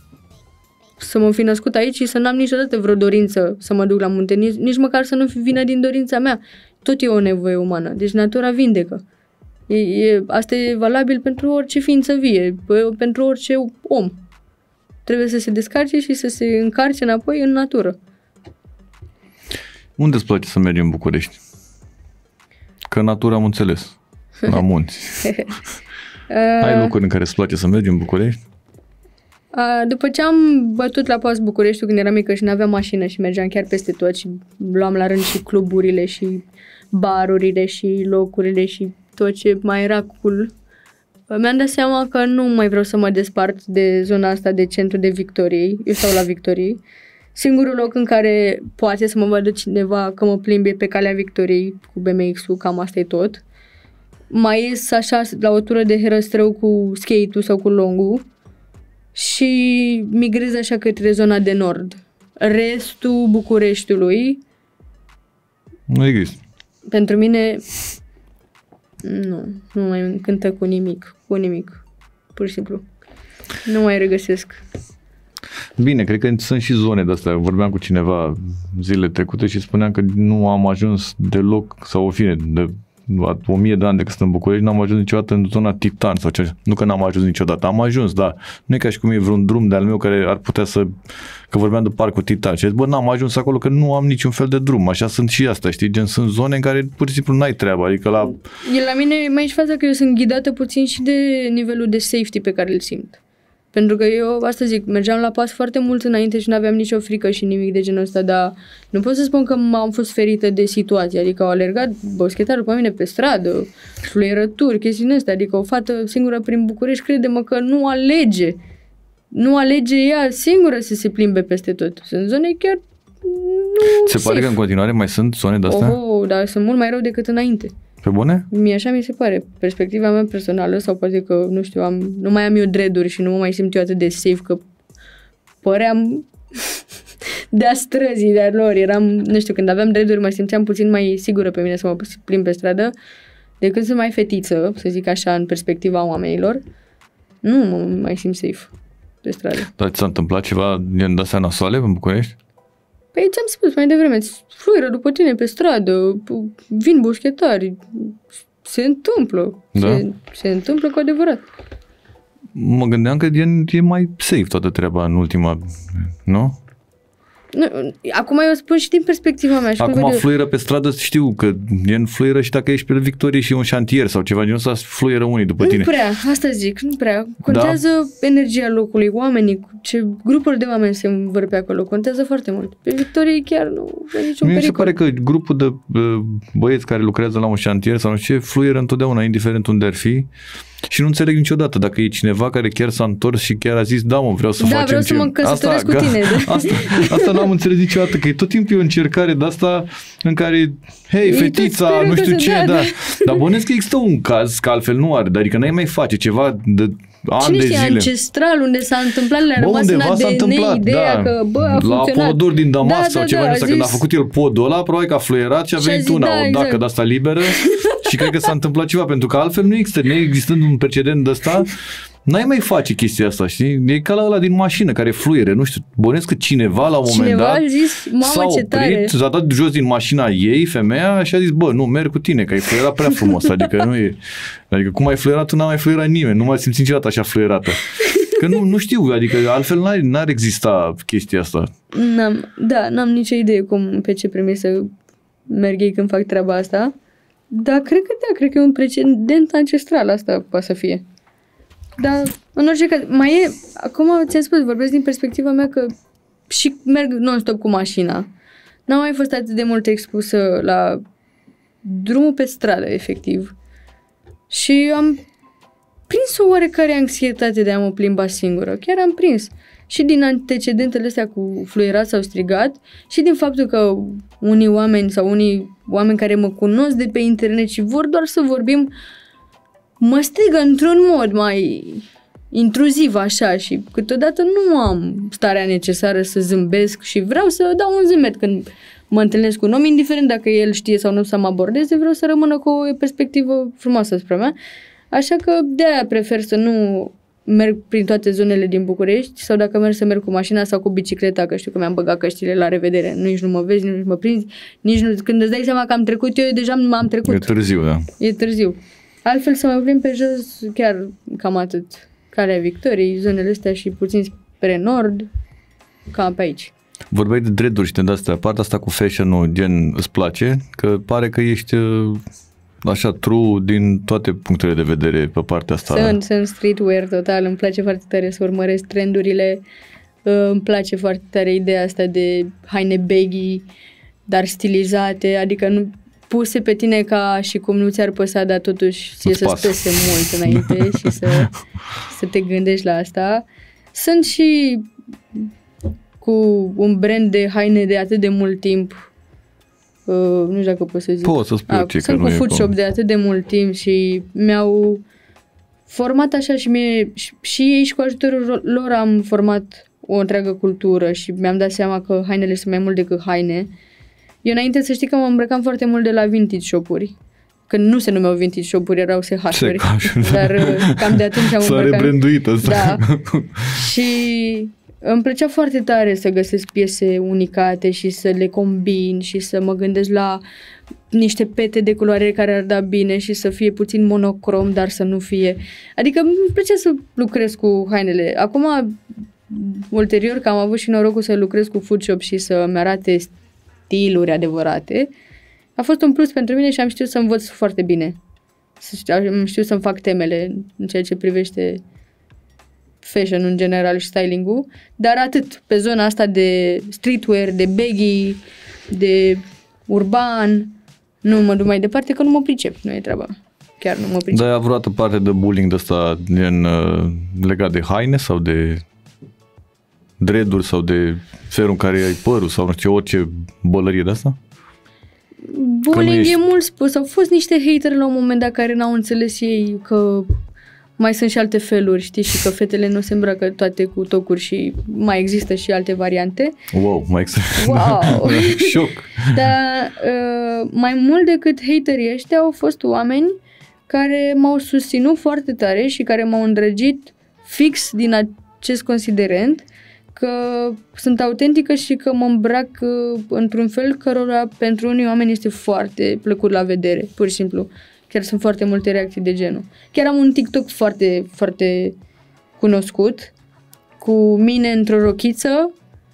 să mă fi născut aici și să n-am niciodată vreo dorință să mă duc la munte, nici, nici măcar să nu vină din dorința mea. Tot e o nevoie umană, deci natura vindecă. E, e, asta e valabil pentru orice ființă vie, pentru orice om. Trebuie să se descarce și să se încarce înapoi în natură. Unde îți place să mergi în București? Că natura am înțeles, la munți. Ai locuri în care îți place să mergi în București? După ce am bătut la pas Bucureștiul când eram mică și n-aveam mașină și mergeam chiar peste tot și luam la rând și cluburile și barurile și locurile și tot ce mai era cool, mi-am dat seama că nu mai vreau să mă despart de zona asta de centru de Victoriei. Eu stau la Victoriei. Singurul loc în care poate să mă vadă cineva că mă plimbe pe calea Victoriei cu B M X-ul, cam asta e tot. Mai ies așa la o tură de herăstrău cu skate-ul sau cu long-ul și migrez așa către zona de nord. Restul Bucureștiului nu există. Pentru mine nu, nu mai încântă cu nimic, cu nimic, pur și simplu. Nu mai regăsesc. Bine, cred că sunt și zone de-astea. Vorbeam cu cineva zilele trecute și spuneam că nu am ajuns deloc, sau o fine, de o mie de ani de când sunt în București, n-am ajuns niciodată în zona Titan sau ce. Nu că n-am ajuns niciodată, am ajuns, dar nu e ca și cum e vreun drum de-al meu care ar putea să, că vorbeam de parcul Titan și bă, n-am ajuns acolo că nu am niciun fel de drum, așa sunt și astea, știi, gen sunt zone în care pur și simplu n-ai treabă, adică la... E la mine mai e și faza că eu sunt ghidată puțin și de nivelul de safety pe care îl simt. Pentru că eu, asta zic, mergeam la pas foarte mult înainte și nu aveam nicio frică și nimic de genul ăsta, dar nu pot să spun că m-am fost ferită de situație, adică au alergat boschetarul pe mine pe stradă, fluierături, chestiile astea, adică o fată singură prin București, crede-mă că nu alege, nu alege ea singură să se plimbe peste tot. Sunt zone chiar nu Se safe. pare că în continuare mai sunt zone de-astea? Oh, dar sunt mult mai rău decât înainte. Pe bune? Mie așa mi se pare. Perspectiva mea personală, sau poate că, nu știu, am, nu mai am eu dreaduri și nu mă mai simt eu atât de safe, că păream de-a străzii de-a lor. Eram, nu știu, când aveam dreaduri mă simțeam puțin mai sigură pe mine să mă plimb pe stradă decât să mai fetiță, să zic așa, în perspectiva oamenilor. Nu mă mai simt safe pe stradă. Dar ți s-a întâmplat ceva din de-astea nasoale în București? Păi ți-am spus mai devreme, îți fluieră după tine pe stradă, vin bușchetari, se întâmplă, Da. se, se întâmplă cu adevărat. Mă gândeam că e, e mai safe toată treaba în ultima, nu? Nu, acum eu spun și din perspectiva mea. Și cum Acum văd eu. fluieră pe stradă, știu că e în fluieră și dacă ești pe Victorie și e un șantier sau ceva genul ăsta, fluieră unii după Nu tine. prea, asta zic, nu prea. Contează da. energia locului, oamenii, ce grupuri de oameni se învâr pe acolo, contează foarte mult. Pe Victorie chiar nu e niciun Mie mi se pericol. pare că grupul de uh, băieți care lucrează la un șantier sau nu știu ce, fluieră întotdeauna, indiferent unde ar fi. Și nu înțeleg niciodată dacă e cineva care chiar s-a întors și chiar a zis, da mă, vreau să Da, facem vreau să ce... mă căsătoresc cu ga- tine. Asta, asta n-am înțeles niciodată, că e tot timpul o încercare de asta în care, hei, E fetița, tot nu știu sperios ce, să da. dea, Dar bănesc că există un caz, că altfel nu are, adică n-ai mai face ceva de ani Cine de știe, zile. ancestral, unde s-a întâmplat, le-a Bă, rămas în undeva s-a A D N întâmplat, ideea da. că, bă, a la funcționat. Apolodor din Damasc Da, sau da, ceva da, din a ăsta, când a zis- făcut el podul ăla, probabil că a fluierat și a Și a venit zis, una, da, o exact. dacă de asta liberă și cred că s-a întâmplat ceva, pentru că altfel nu există, ne existând un precedent de ăsta, n-ai mai face chestia asta, știi? E ca la ăla din mașină care fluiere, nu știu, bănesc că cineva la un moment Cineva dat a zis, mamă, s-a ce tare. oprit, s-a dat jos din mașina ei, femeia, și a zis, bă, nu, merg cu tine, că ai fluierat prea frumos, adică nu e, adică cum ai fluierat, tu n-a mai fluierat nimeni, nu m-a simțit niciodată așa fluierată. Că nu, nu știu, adică altfel n-ar, n-ar exista chestia asta. N-am, da, n-am nicio idee cum, pe ce premisă merg ei când fac treaba asta, dar cred că da, cred că e un precedent ancestral, asta poate să fie. Dar, în orice caz, mai e, acum ți-am spus, vorbesc din perspectiva mea că și merg non-stop cu mașina. N-am mai fost atât de mult expusă la drumul pe stradă, efectiv. Și am prins o oarecare anxietate de a mă plimba singură. Chiar am prins. Și din antecedentele astea cu fluierat sau strigat și din faptul că unii oameni sau unii oameni care mă cunosc de pe internet și vor doar să vorbim mă strigă într-un mod mai intruziv așa și câteodată nu am starea necesară să zâmbesc și vreau să dau un zâmbet când mă întâlnesc cu un om, indiferent dacă el știe sau nu să mă abordeze, vreau să rămână cu o perspectivă frumoasă spre mea. Așa că de-aia prefer să nu merg prin toate zonele din București sau dacă merg să merg cu mașina sau cu bicicleta, că știu că mi-am băgat căștile la revedere. Nici nu mă vezi, nici nu mă prinzi, nici nu, când îți dai seama că am trecut, eu deja m-am trecut. E târziu, da. E târziu. Altfel să mă plimb pe jos, chiar cam atât. Calea Victoriei, zonele astea și puțin spre nord, cam pe aici. Vorbeai de dreaduri și de astea, partea asta cu fashion-ul, gen, îți place? Că pare că ești așa true din toate punctele de vedere pe partea asta. Sunt, sunt streetwear total, îmi place foarte tare să urmăresc trendurile, îmi place foarte tare ideea asta de haine baggy, dar stilizate, adică nu puse pe tine ca și cum nu ți-ar păsa, dar totuși ție Nu-ți să-ți pasă. pese mult înainte și să, să te gândești la asta. Sunt și cu un brand de haine de atât de mult timp, uh, nu știu dacă pot să zic. Poți să spui Ah, ce, că sunt nu cu e food cum. shop de atât de mult timp și mi-au format așa și mie și, și ei și cu ajutorul lor am format o întreagă cultură și mi-am dat seama că hainele sunt mai mult decât haine. Eu înainte să știi că mă îmbrăcam foarte mult de la vintage shop-uri. Când nu se numeau vintage shop-uri, erau S H-uri. S H-uri, da. Dar uh, cam de atunci am S-a îmbrăcat. rebranduit asta. Da. Și îmi plăcea foarte tare să găsesc piese unicate și să le combin și să mă gândesc la niște pete de culoare care ar da bine și să fie puțin monocrom, dar să nu fie... Adică îmi plăcea să lucrez cu hainele. Acum, ulterior, că am avut și norocul să lucrez cu Foodshop și să-mi arate stiluri adevărate, a fost un plus pentru mine și am știut să învăț foarte bine. Am știut să-mi fac temele în ceea ce privește fashion în general și styling-ul, dar atât pe zona asta de streetwear, de baggy, de urban, nu mă duc mai departe că nu mă pricep, nu e treaba. Chiar nu mă pricep. Dar ai vreodată parte de bullying de ăsta din, uh, legat de haine sau de dreaduri sau de felul în care ai părul sau nu știu, orice bălărie de asta? Bullying ești... e mult spus. Au fost niște hateri la un moment dat care n-au înțeles ei că mai sunt și alte feluri, știi, și că fetele nu se îmbracă toate cu tocuri și mai există și alte variante. Wow, mai există. Wow! Șoc! Dar uh, mai mult decât haterii ăștia au fost oameni care m-au susținut foarte tare și care m-au îndrăgit fix din acest considerent că sunt autentică și că mă îmbrac uh, într-un fel cărora pentru unii oameni este foarte plăcut la vedere, pur și simplu. Chiar sunt foarte multe reacții de genul. Chiar am un TikTok foarte, foarte cunoscut cu mine într-o rochiță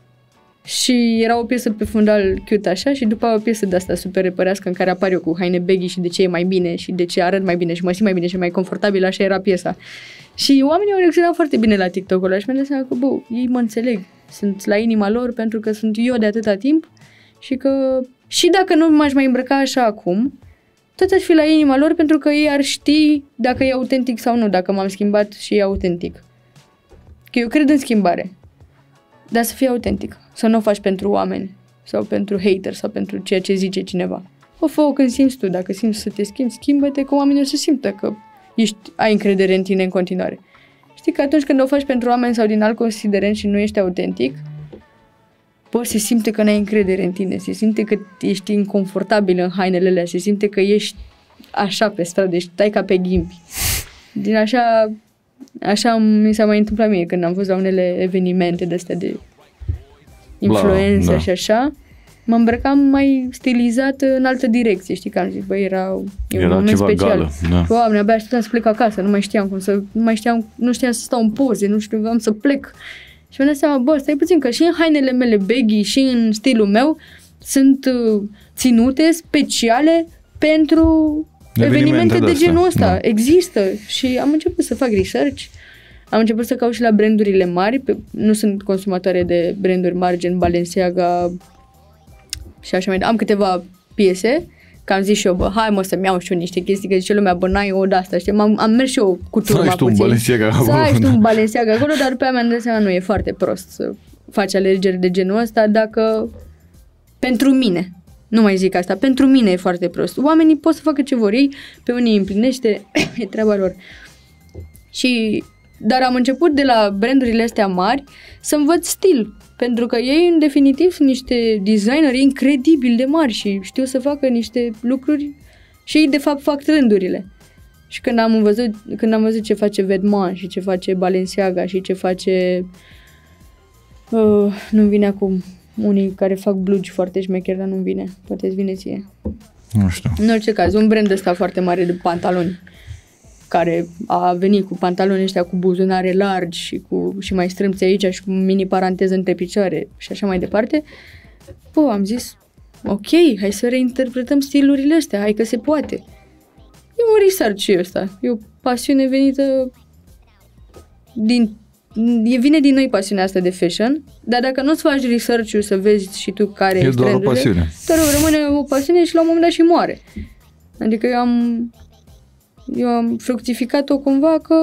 și era o piesă pe fundal cute așa și după o piesă de asta super repărească în care apar eu cu haine baggy și de ce e mai bine și de ce arăt mai bine și mă simt mai bine și mai confortabil, așa era piesa. Și oamenii au reacționat foarte bine la TikTok-ul ăla și mi-am dat seama că, bă, ei mă înțeleg, sunt la inima lor pentru că sunt eu de atâta timp și că și dacă nu m-aș mai îmbrăca așa acum, tot aș fi la inima lor pentru că ei ar ști dacă e autentic sau nu, dacă m-am schimbat și e autentic. Că eu cred în schimbare, dar să fie autentic, să nu o faci pentru oameni sau pentru hater sau pentru ceea ce zice cineva. O fă-o când simți tu, dacă simți să te schimbi, schimbă-te că oamenii o să simtă că ești, ai încredere în tine în continuare. Știi că atunci când o faci pentru oameni sau din alt considerent și nu ești autentic, bă, se simte că n-ai încredere în tine, se simte că ești inconfortabil în hainele alea, se simte că ești așa pe stradă, ești tai ca pe ghimpi. Din așa, așa mi s-a mai întâmplat mie când am fost la unele evenimente de-astea de influență da. Și așa, mă îmbrăcam mai stilizat în altă direcție, știi, că am zis, bă, era, era un moment special. Gală, da. Doamne, abia așteptam să plec acasă, nu mai știam cum să, nu mai știam, nu știam să stau în poze, nu știam să plec. Și mi-am dat seama, bă, stai puțin, că și în hainele mele baggy și în stilul meu sunt uh, ținute speciale pentru evenimente, evenimente de, de genul ăsta. Da. Există și am început să fac research, am început să caut și la brandurile mari, pe, nu sunt consumatoare de branduri mari, gen Balenciaga și așa mai departe. Am câteva piese, că am zis și eu, bă, hai mă să-mi iau și eu niște chestii, că zice lumea, bă, n-ai o de-asta, știi? Am, am mers și eu cu turma puțin. Să ai tu un Balenciaga acolo. Să ai tu un Balenciaga acolo, dar după aia mi-am dat seama, nu, e foarte prost să faci alegeri de genul ăsta, dacă pentru mine, nu mai zic asta, pentru mine e foarte prost. Oamenii pot să facă ce vor ei, pe unii îi împlinește, e treaba lor. Și, dar am început de la brandurile astea mari să învăț stil. Pentru că ei, în definitiv, sunt niște designeri incredibil de mari și știu să facă niște lucruri și ei, de fapt, fac trendurile. Și când am văzut, când am văzut ce face Vetements și ce face Balenciaga și ce face... Uh, nu-mi vine acum unii care fac blugi foarte șmecheri, dar nu-mi vine. Poate îți vine ție. Nu știu. În orice caz, un brand ăsta foarte mare de pantaloni care a venit cu pantaloni ăștia cu buzunare largi și, cu, și mai strâmți aici și cu mini paranteză între picioare și așa mai departe, bă, am zis, ok, hai să reinterpretăm stilurile astea, hai că se poate. E un research și ăsta, e o pasiune venită din, e vine din noi pasiunea asta de fashion, dar dacă nu-ți faci research-ul să vezi și tu care e doar o pasiune. Doar rămâne o pasiune și la un moment dat și moare. Adică eu am Eu am fructificat-o cumva că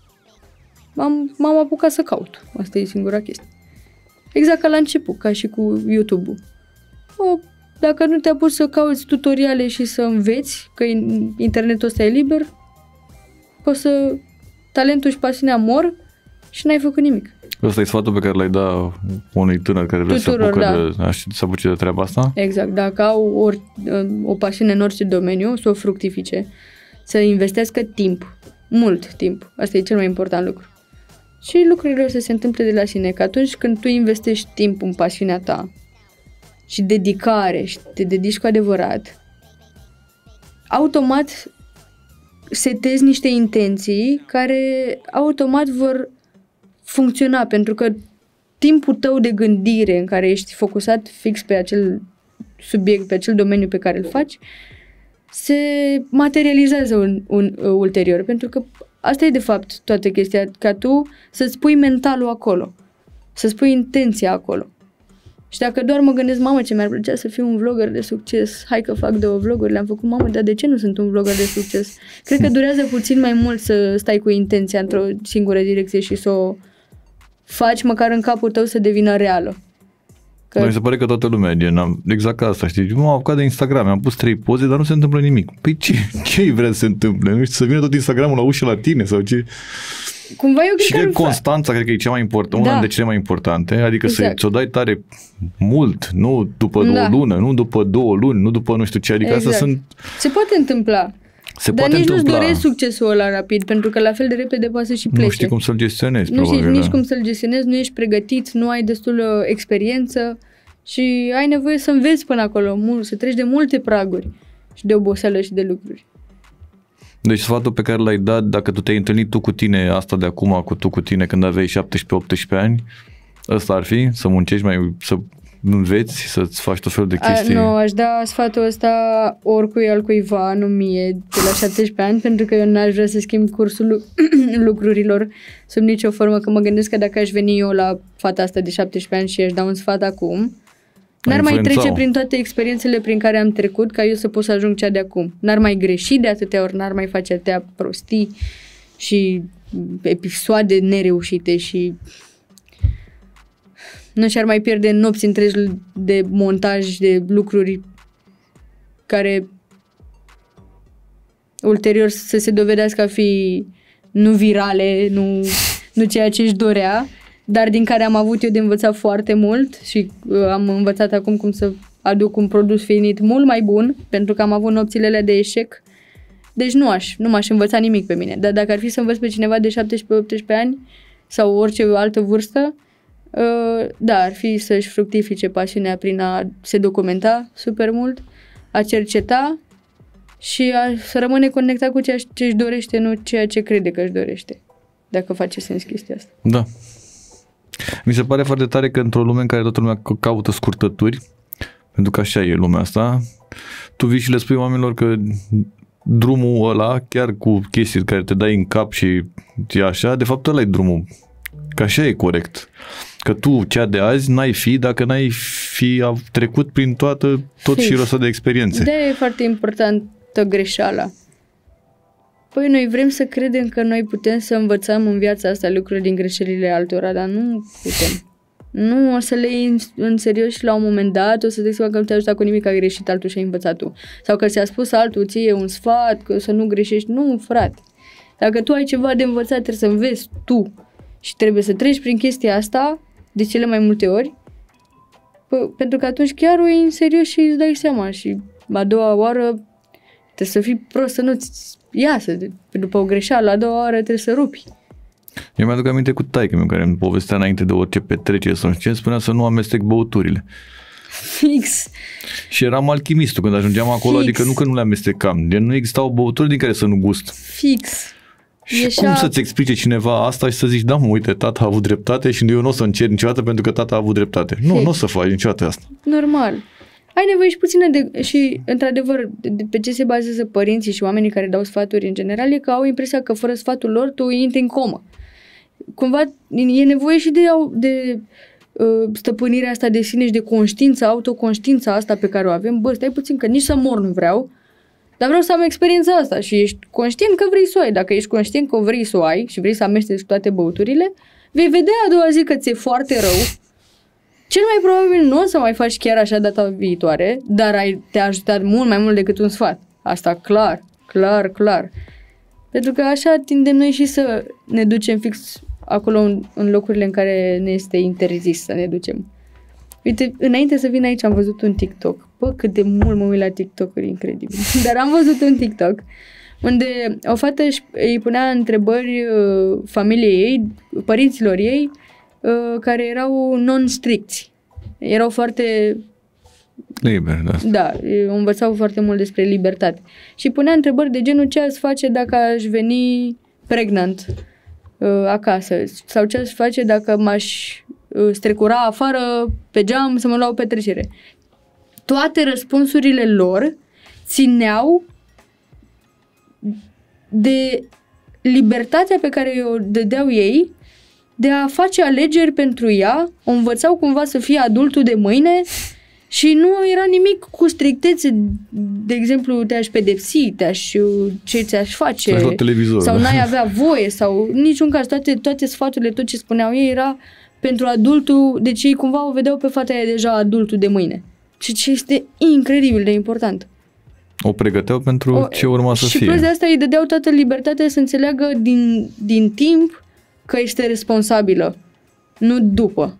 am, m-am apucat să caut. Asta e singura chestie. Exact ca la început, ca și cu YouTube-ul. O, dacă nu te apuci să cauți tutoriale și să înveți, că internetul ăsta e liber, poți să... talentul și pasiunea mor și n-ai făcut nimic. Ăsta e sfatul pe care l-ai dat unui tânăr care vrea Tuturor, să apucă da. de, să apuce de treaba asta? Exact. Dacă au ori, o pasiune în orice domeniu, să o fructifice. Să investească timp, mult timp. Asta e cel mai important lucru. și lucrurile o să se întâmple de la sine. Că atunci când tu investești timp în pasiunea ta și dedicare și te dedici cu adevărat, automat setezi niște intenții care automat vor funcționa, pentru că timpul tău de gândire în care ești focusat fix pe acel subiect, pe acel domeniu pe care îl faci, se materializează un, un, uh, ulterior, pentru că asta e de fapt toată chestia, ca tu să-ți pui mentalul acolo, să-ți pui intenția acolo. Și dacă doar mă gândesc, mamă, ce mi-ar plăcea să fiu un vlogger de succes, hai că fac două vloguri, le-am făcut, mamă, dar de ce nu sunt un vlogger de succes? Cred că durează puțin mai mult să stai cu intenția într-o singură direcție și să o faci măcar în capul tău să devină reală. Că... Mi se pare că toată lumea e gen, exact ca asta, știi? M-am apucat de Instagram, am pus trei poze, dar nu se întâmplă nimic. Păi ce, ce vrea să se întâmple? Nu știu, să vină tot Instagramul la ușă la tine sau ce? Cumva eu cred și că cred constanța, cred că e cea mai importantă, da. Una dintre cele mai importante, adică exact. Să ți-o dai tare mult, nu după da. o lună, nu după două luni, nu după nu știu ce, adică exact. Astea sunt... Se poate întâmpla. Se Dar poate nici întâmpla. nu-ți dorești succesul ăla rapid, pentru că la fel de repede poate să și plece. Nu știi cum să-l gestionezi, nu probabil. Nu știi nici cum să-l gestionezi, nu ești pregătit, nu ai destulă experiență și ai nevoie să înveți până acolo, mult, să treci de multe praguri și de oboseală și de lucruri. Deci sfatul pe care l-ai dat, dacă tu te-ai întâlnit tu cu tine, asta de acum, cu tu cu tine când aveai șaptesprezece optsprezece ani, ăsta ar fi? Să muncești mai, să înveți, să-ți faci tot felul de chestii? A, nu, aș da sfatul ăsta oricui altcuiva, nu mie, de la șaptesprezece ani, pentru că eu n-aș vrea să schimb cursul lucrurilor sub nicio formă, că mă gândesc că dacă aș veni eu la fata asta de șaptesprezece ani și aș da un sfat acum, n-ar mai trece prin toate experiențele prin care am trecut ca eu să pot să ajung cea de acum. N-ar mai greși de atâtea ori, n-ar mai face atâtea prostii și episoade nereușite și nu și-ar mai pierde nopți întregi de montaj, de lucruri care ulterior să se dovedească a fi nu virale, nu, nu ceea ce își dorea, dar din care am avut eu de învățat foarte mult și uh, am învățat acum cum să aduc un produs finit mult mai bun, pentru că am avut nopțile alea de eșec. Deci nu aș, nu m-aș învăța nimic pe mine. Dar dacă ar fi să învăț pe cineva de șaptesprezece optsprezece ani sau orice altă vârstă, uh, da, ar fi să-și fructifice pasiunea prin a se documenta super mult, a cerceta și a să rămâne conectat cu ceea ce își dorește, nu ceea ce crede că își dorește. Dacă face sens chestia asta. Da. Mi se pare foarte tare că într-o lume în care toată lumea caută scurtături, pentru că așa e lumea asta, tu vii și le spui oamenilor că drumul ăla, chiar cu chestii care te dai în cap și e așa, de fapt ăla e drumul. Că așa e corect. Că tu, cea de azi, n-ai fi dacă n-ai fi trecut prin toată, tot șirul ăsta de experiențe. De e foarte importantă greșeala. Păi noi vrem să credem că noi putem să învățăm în viața asta lucruri din greșelile altora, dar nu putem. Nu o să le iei în, în serios și la un moment dat o să te seama că nu te-a ajutat cu nimic, că ai greșit altul și ai învățat tu. Sau că ți-a spus altul ție un sfat, că să nu greșești. Nu, frate. Dacă tu ai ceva de învățat, trebuie să înveți tu și trebuie să treci prin chestia asta de cele mai multe ori, p- pentru că atunci chiar o iei în serios și îți dai seama și a doua oară trebuie să fii prost să nu-ți iasă. După o greșeală, a doua oară trebuie să rupi. Eu mi-aduc aminte cu taică-miu care îmi povestea înainte de orice petrecere sau ce, spunea să nu amestec băuturile. Fix. Și eram alchimistul când ajungeam acolo, Fix. Adică nu că nu le amestecam, de nu existau băuturi din care să nu gust. Fix. Și Eșa... cum să-ți explice cineva asta și să zici, da, mă, uite, tata a avut dreptate și eu nu o să încerc niciodată pentru că tata a avut dreptate. Fix. Nu, nu o să faci niciodată asta. Normal. Ai nevoie și puțină de... Și, într-adevăr, de, pe ce se bazează părinții și oamenii care dau sfaturi în general e că au impresia că fără sfatul lor tu intri în comă. Cumva e nevoie și de, de uh, stăpânirea asta de sine și de conștiință, autoconștiința asta pe care o avem. Bă, stai puțin că nici să mor nu vreau, dar vreau să am experiența asta și ești conștient că vrei să o ai. Dacă ești conștient că vrei să o ai și vrei să amesteci toate băuturile, vei vedea a doua zi că ți-e foarte rău. Cel mai probabil nu o să mai faci chiar așa data viitoare, dar ai, te-a ajutat mult mai mult decât un sfat. Asta clar, clar, clar. Pentru că așa tindem noi și să ne ducem fix acolo în, în locurile în care ne este interzis să ne ducem. Uite, înainte să vin aici am văzut un TikTok. Bă, cât de mult mă uit la TikTok-uri, incredibil. Dar am văzut un TikTok unde o fată îi punea întrebări uh, familiei ei, părinților ei, uh, care erau non-stricți. Erau foarte... Liber, da. Da, învățau foarte mult despre libertate. Și punea întrebări de genul ce ați face dacă aș veni pregnant uh, acasă sau ce aș face dacă m-aș uh, strecura afară pe geam să mă luau petrecere. Toate răspunsurile lor țineau de libertatea pe care o dădeau ei de a face alegeri pentru ea, o învățau cumva să fie adultul de mâine și nu era nimic cu strictețe, de exemplu, te-aș pedepsi, te-aș, ce ți-aș face, sau n-ai avea voie, sau în niciun caz, toate, toate sfaturile, tot ce spuneau ei era pentru adultul, deci ei cumva o vedeau pe fata aia deja adultul de mâine. Și ce este incredibil de important. O pregăteau pentru o, ce urma să și fie. Și plus de asta îi dădeau toată libertatea să înțeleagă din, din timp că este responsabilă, nu după.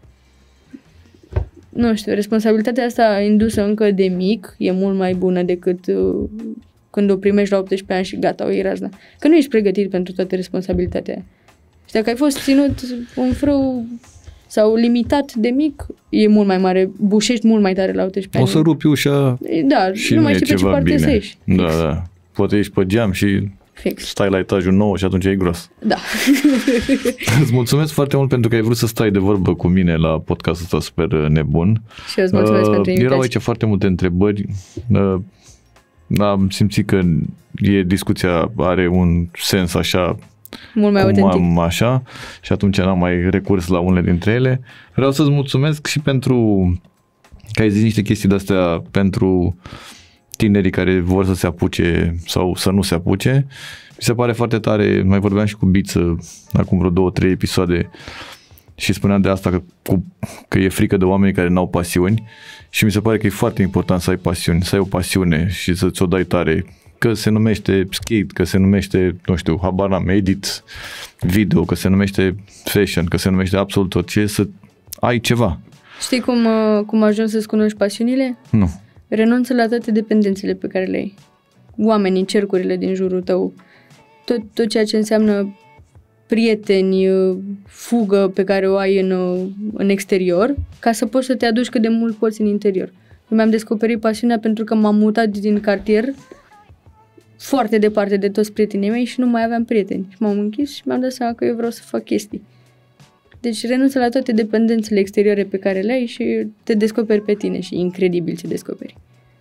Nu știu, responsabilitatea asta indusă încă de mic e mult mai bună decât uh, când o primești la optsprezece ani și gata, o iei razna. Că nu ești pregătit pentru toată responsabilitatea aia. Și dacă ai fost ținut un frâu sau limitat de mic, e mult mai mare, bușești mult mai tare la optsprezece ani. O să rupi ușa da, și nu nu mai e știi pe ce ceva parte bine. să ieși. Da, da. Poate ești pe geam și Fix. Stai la etajul nouă și atunci e gros. Da. Îți mulțumesc foarte mult pentru că ai vrut să stai de vorbă cu mine la podcastul ăsta super nebun. Și eu îți mulțumesc uh, pentru invitație. Erau aici foarte multe întrebări. Uh, am simțit că e, discuția are un sens așa mult mai autentic. Am așa și atunci n-am mai recurs la unele dintre ele. Vreau să-ți mulțumesc și pentru că ai zis niște chestii de-astea pentru tinerii care vor să se apuce sau să nu se apuce. Mi se pare foarte tare, mai vorbeam și cu Biță acum vreo două, trei episoade și spuneam de asta că, cu, că e frică de oameni care n-au pasiuni și mi se pare că e foarte important să ai pasiuni, să ai o pasiune și să ți-o dai tare. Că se numește skate, că se numește, nu știu, habar n-am, edit video, că se numește fashion, că se numește absolut tot ce, să ai ceva. Știi cum, cum ajungi să-ți cunoști pasiunile? Nu. Renunță la toate dependențele pe care le ai. Oamenii, cercurile din jurul tău, tot, tot ceea ce înseamnă prieteni, fugă pe care o ai în, în exterior, ca să poți să te aduci cât de mult poți în interior. Eu mi-am descoperit pasiunea pentru că m-am mutat din cartier foarte departe de toți prietenii mei și nu mai aveam prieteni. Și m-am închis și mi-am dat seama că eu vreau să fac chestii. Deci renunță la toate dependențele exterioare pe care le ai și te descoperi pe tine și e incredibil ce descoperi.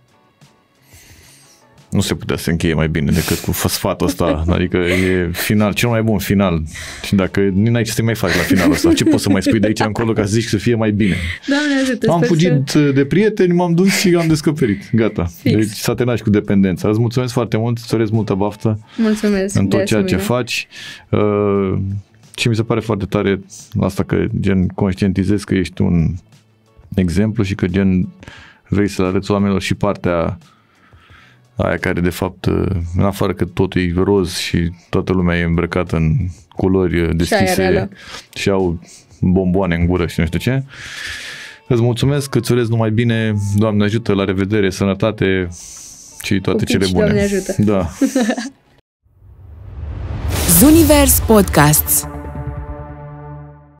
Nu se putea să încheie mai bine decât cu sfatul ăsta, adică e final, cel mai bun final. Și dacă nu ai ce să mai faci la finalul ăsta, ce poți să mai spui de aici încolo ca să zici să fie mai bine? Doamne ajută, am fugit să... de prieteni, m-am dus și am descoperit. Gata. Fix. Deci să te naști cu dependența. Îți mulțumesc foarte mult, îți urez multă baftă. Mulțumesc. În tot ceea ce faci. Uh, și mi se pare foarte tare asta că gen conștientizezi că ești un exemplu și că gen vrei să le arăți oamenilor și partea aia care de fapt, în afară că totul e roz și toată lumea e îmbrăcată în culori deschise și au bomboane în gură și nu știu ce. Îți mulțumesc, îți urez numai bine, Doamne ajută, la revedere, sănătate și toate cele bune. Doamne ajută. Da. Zunivers Podcasts.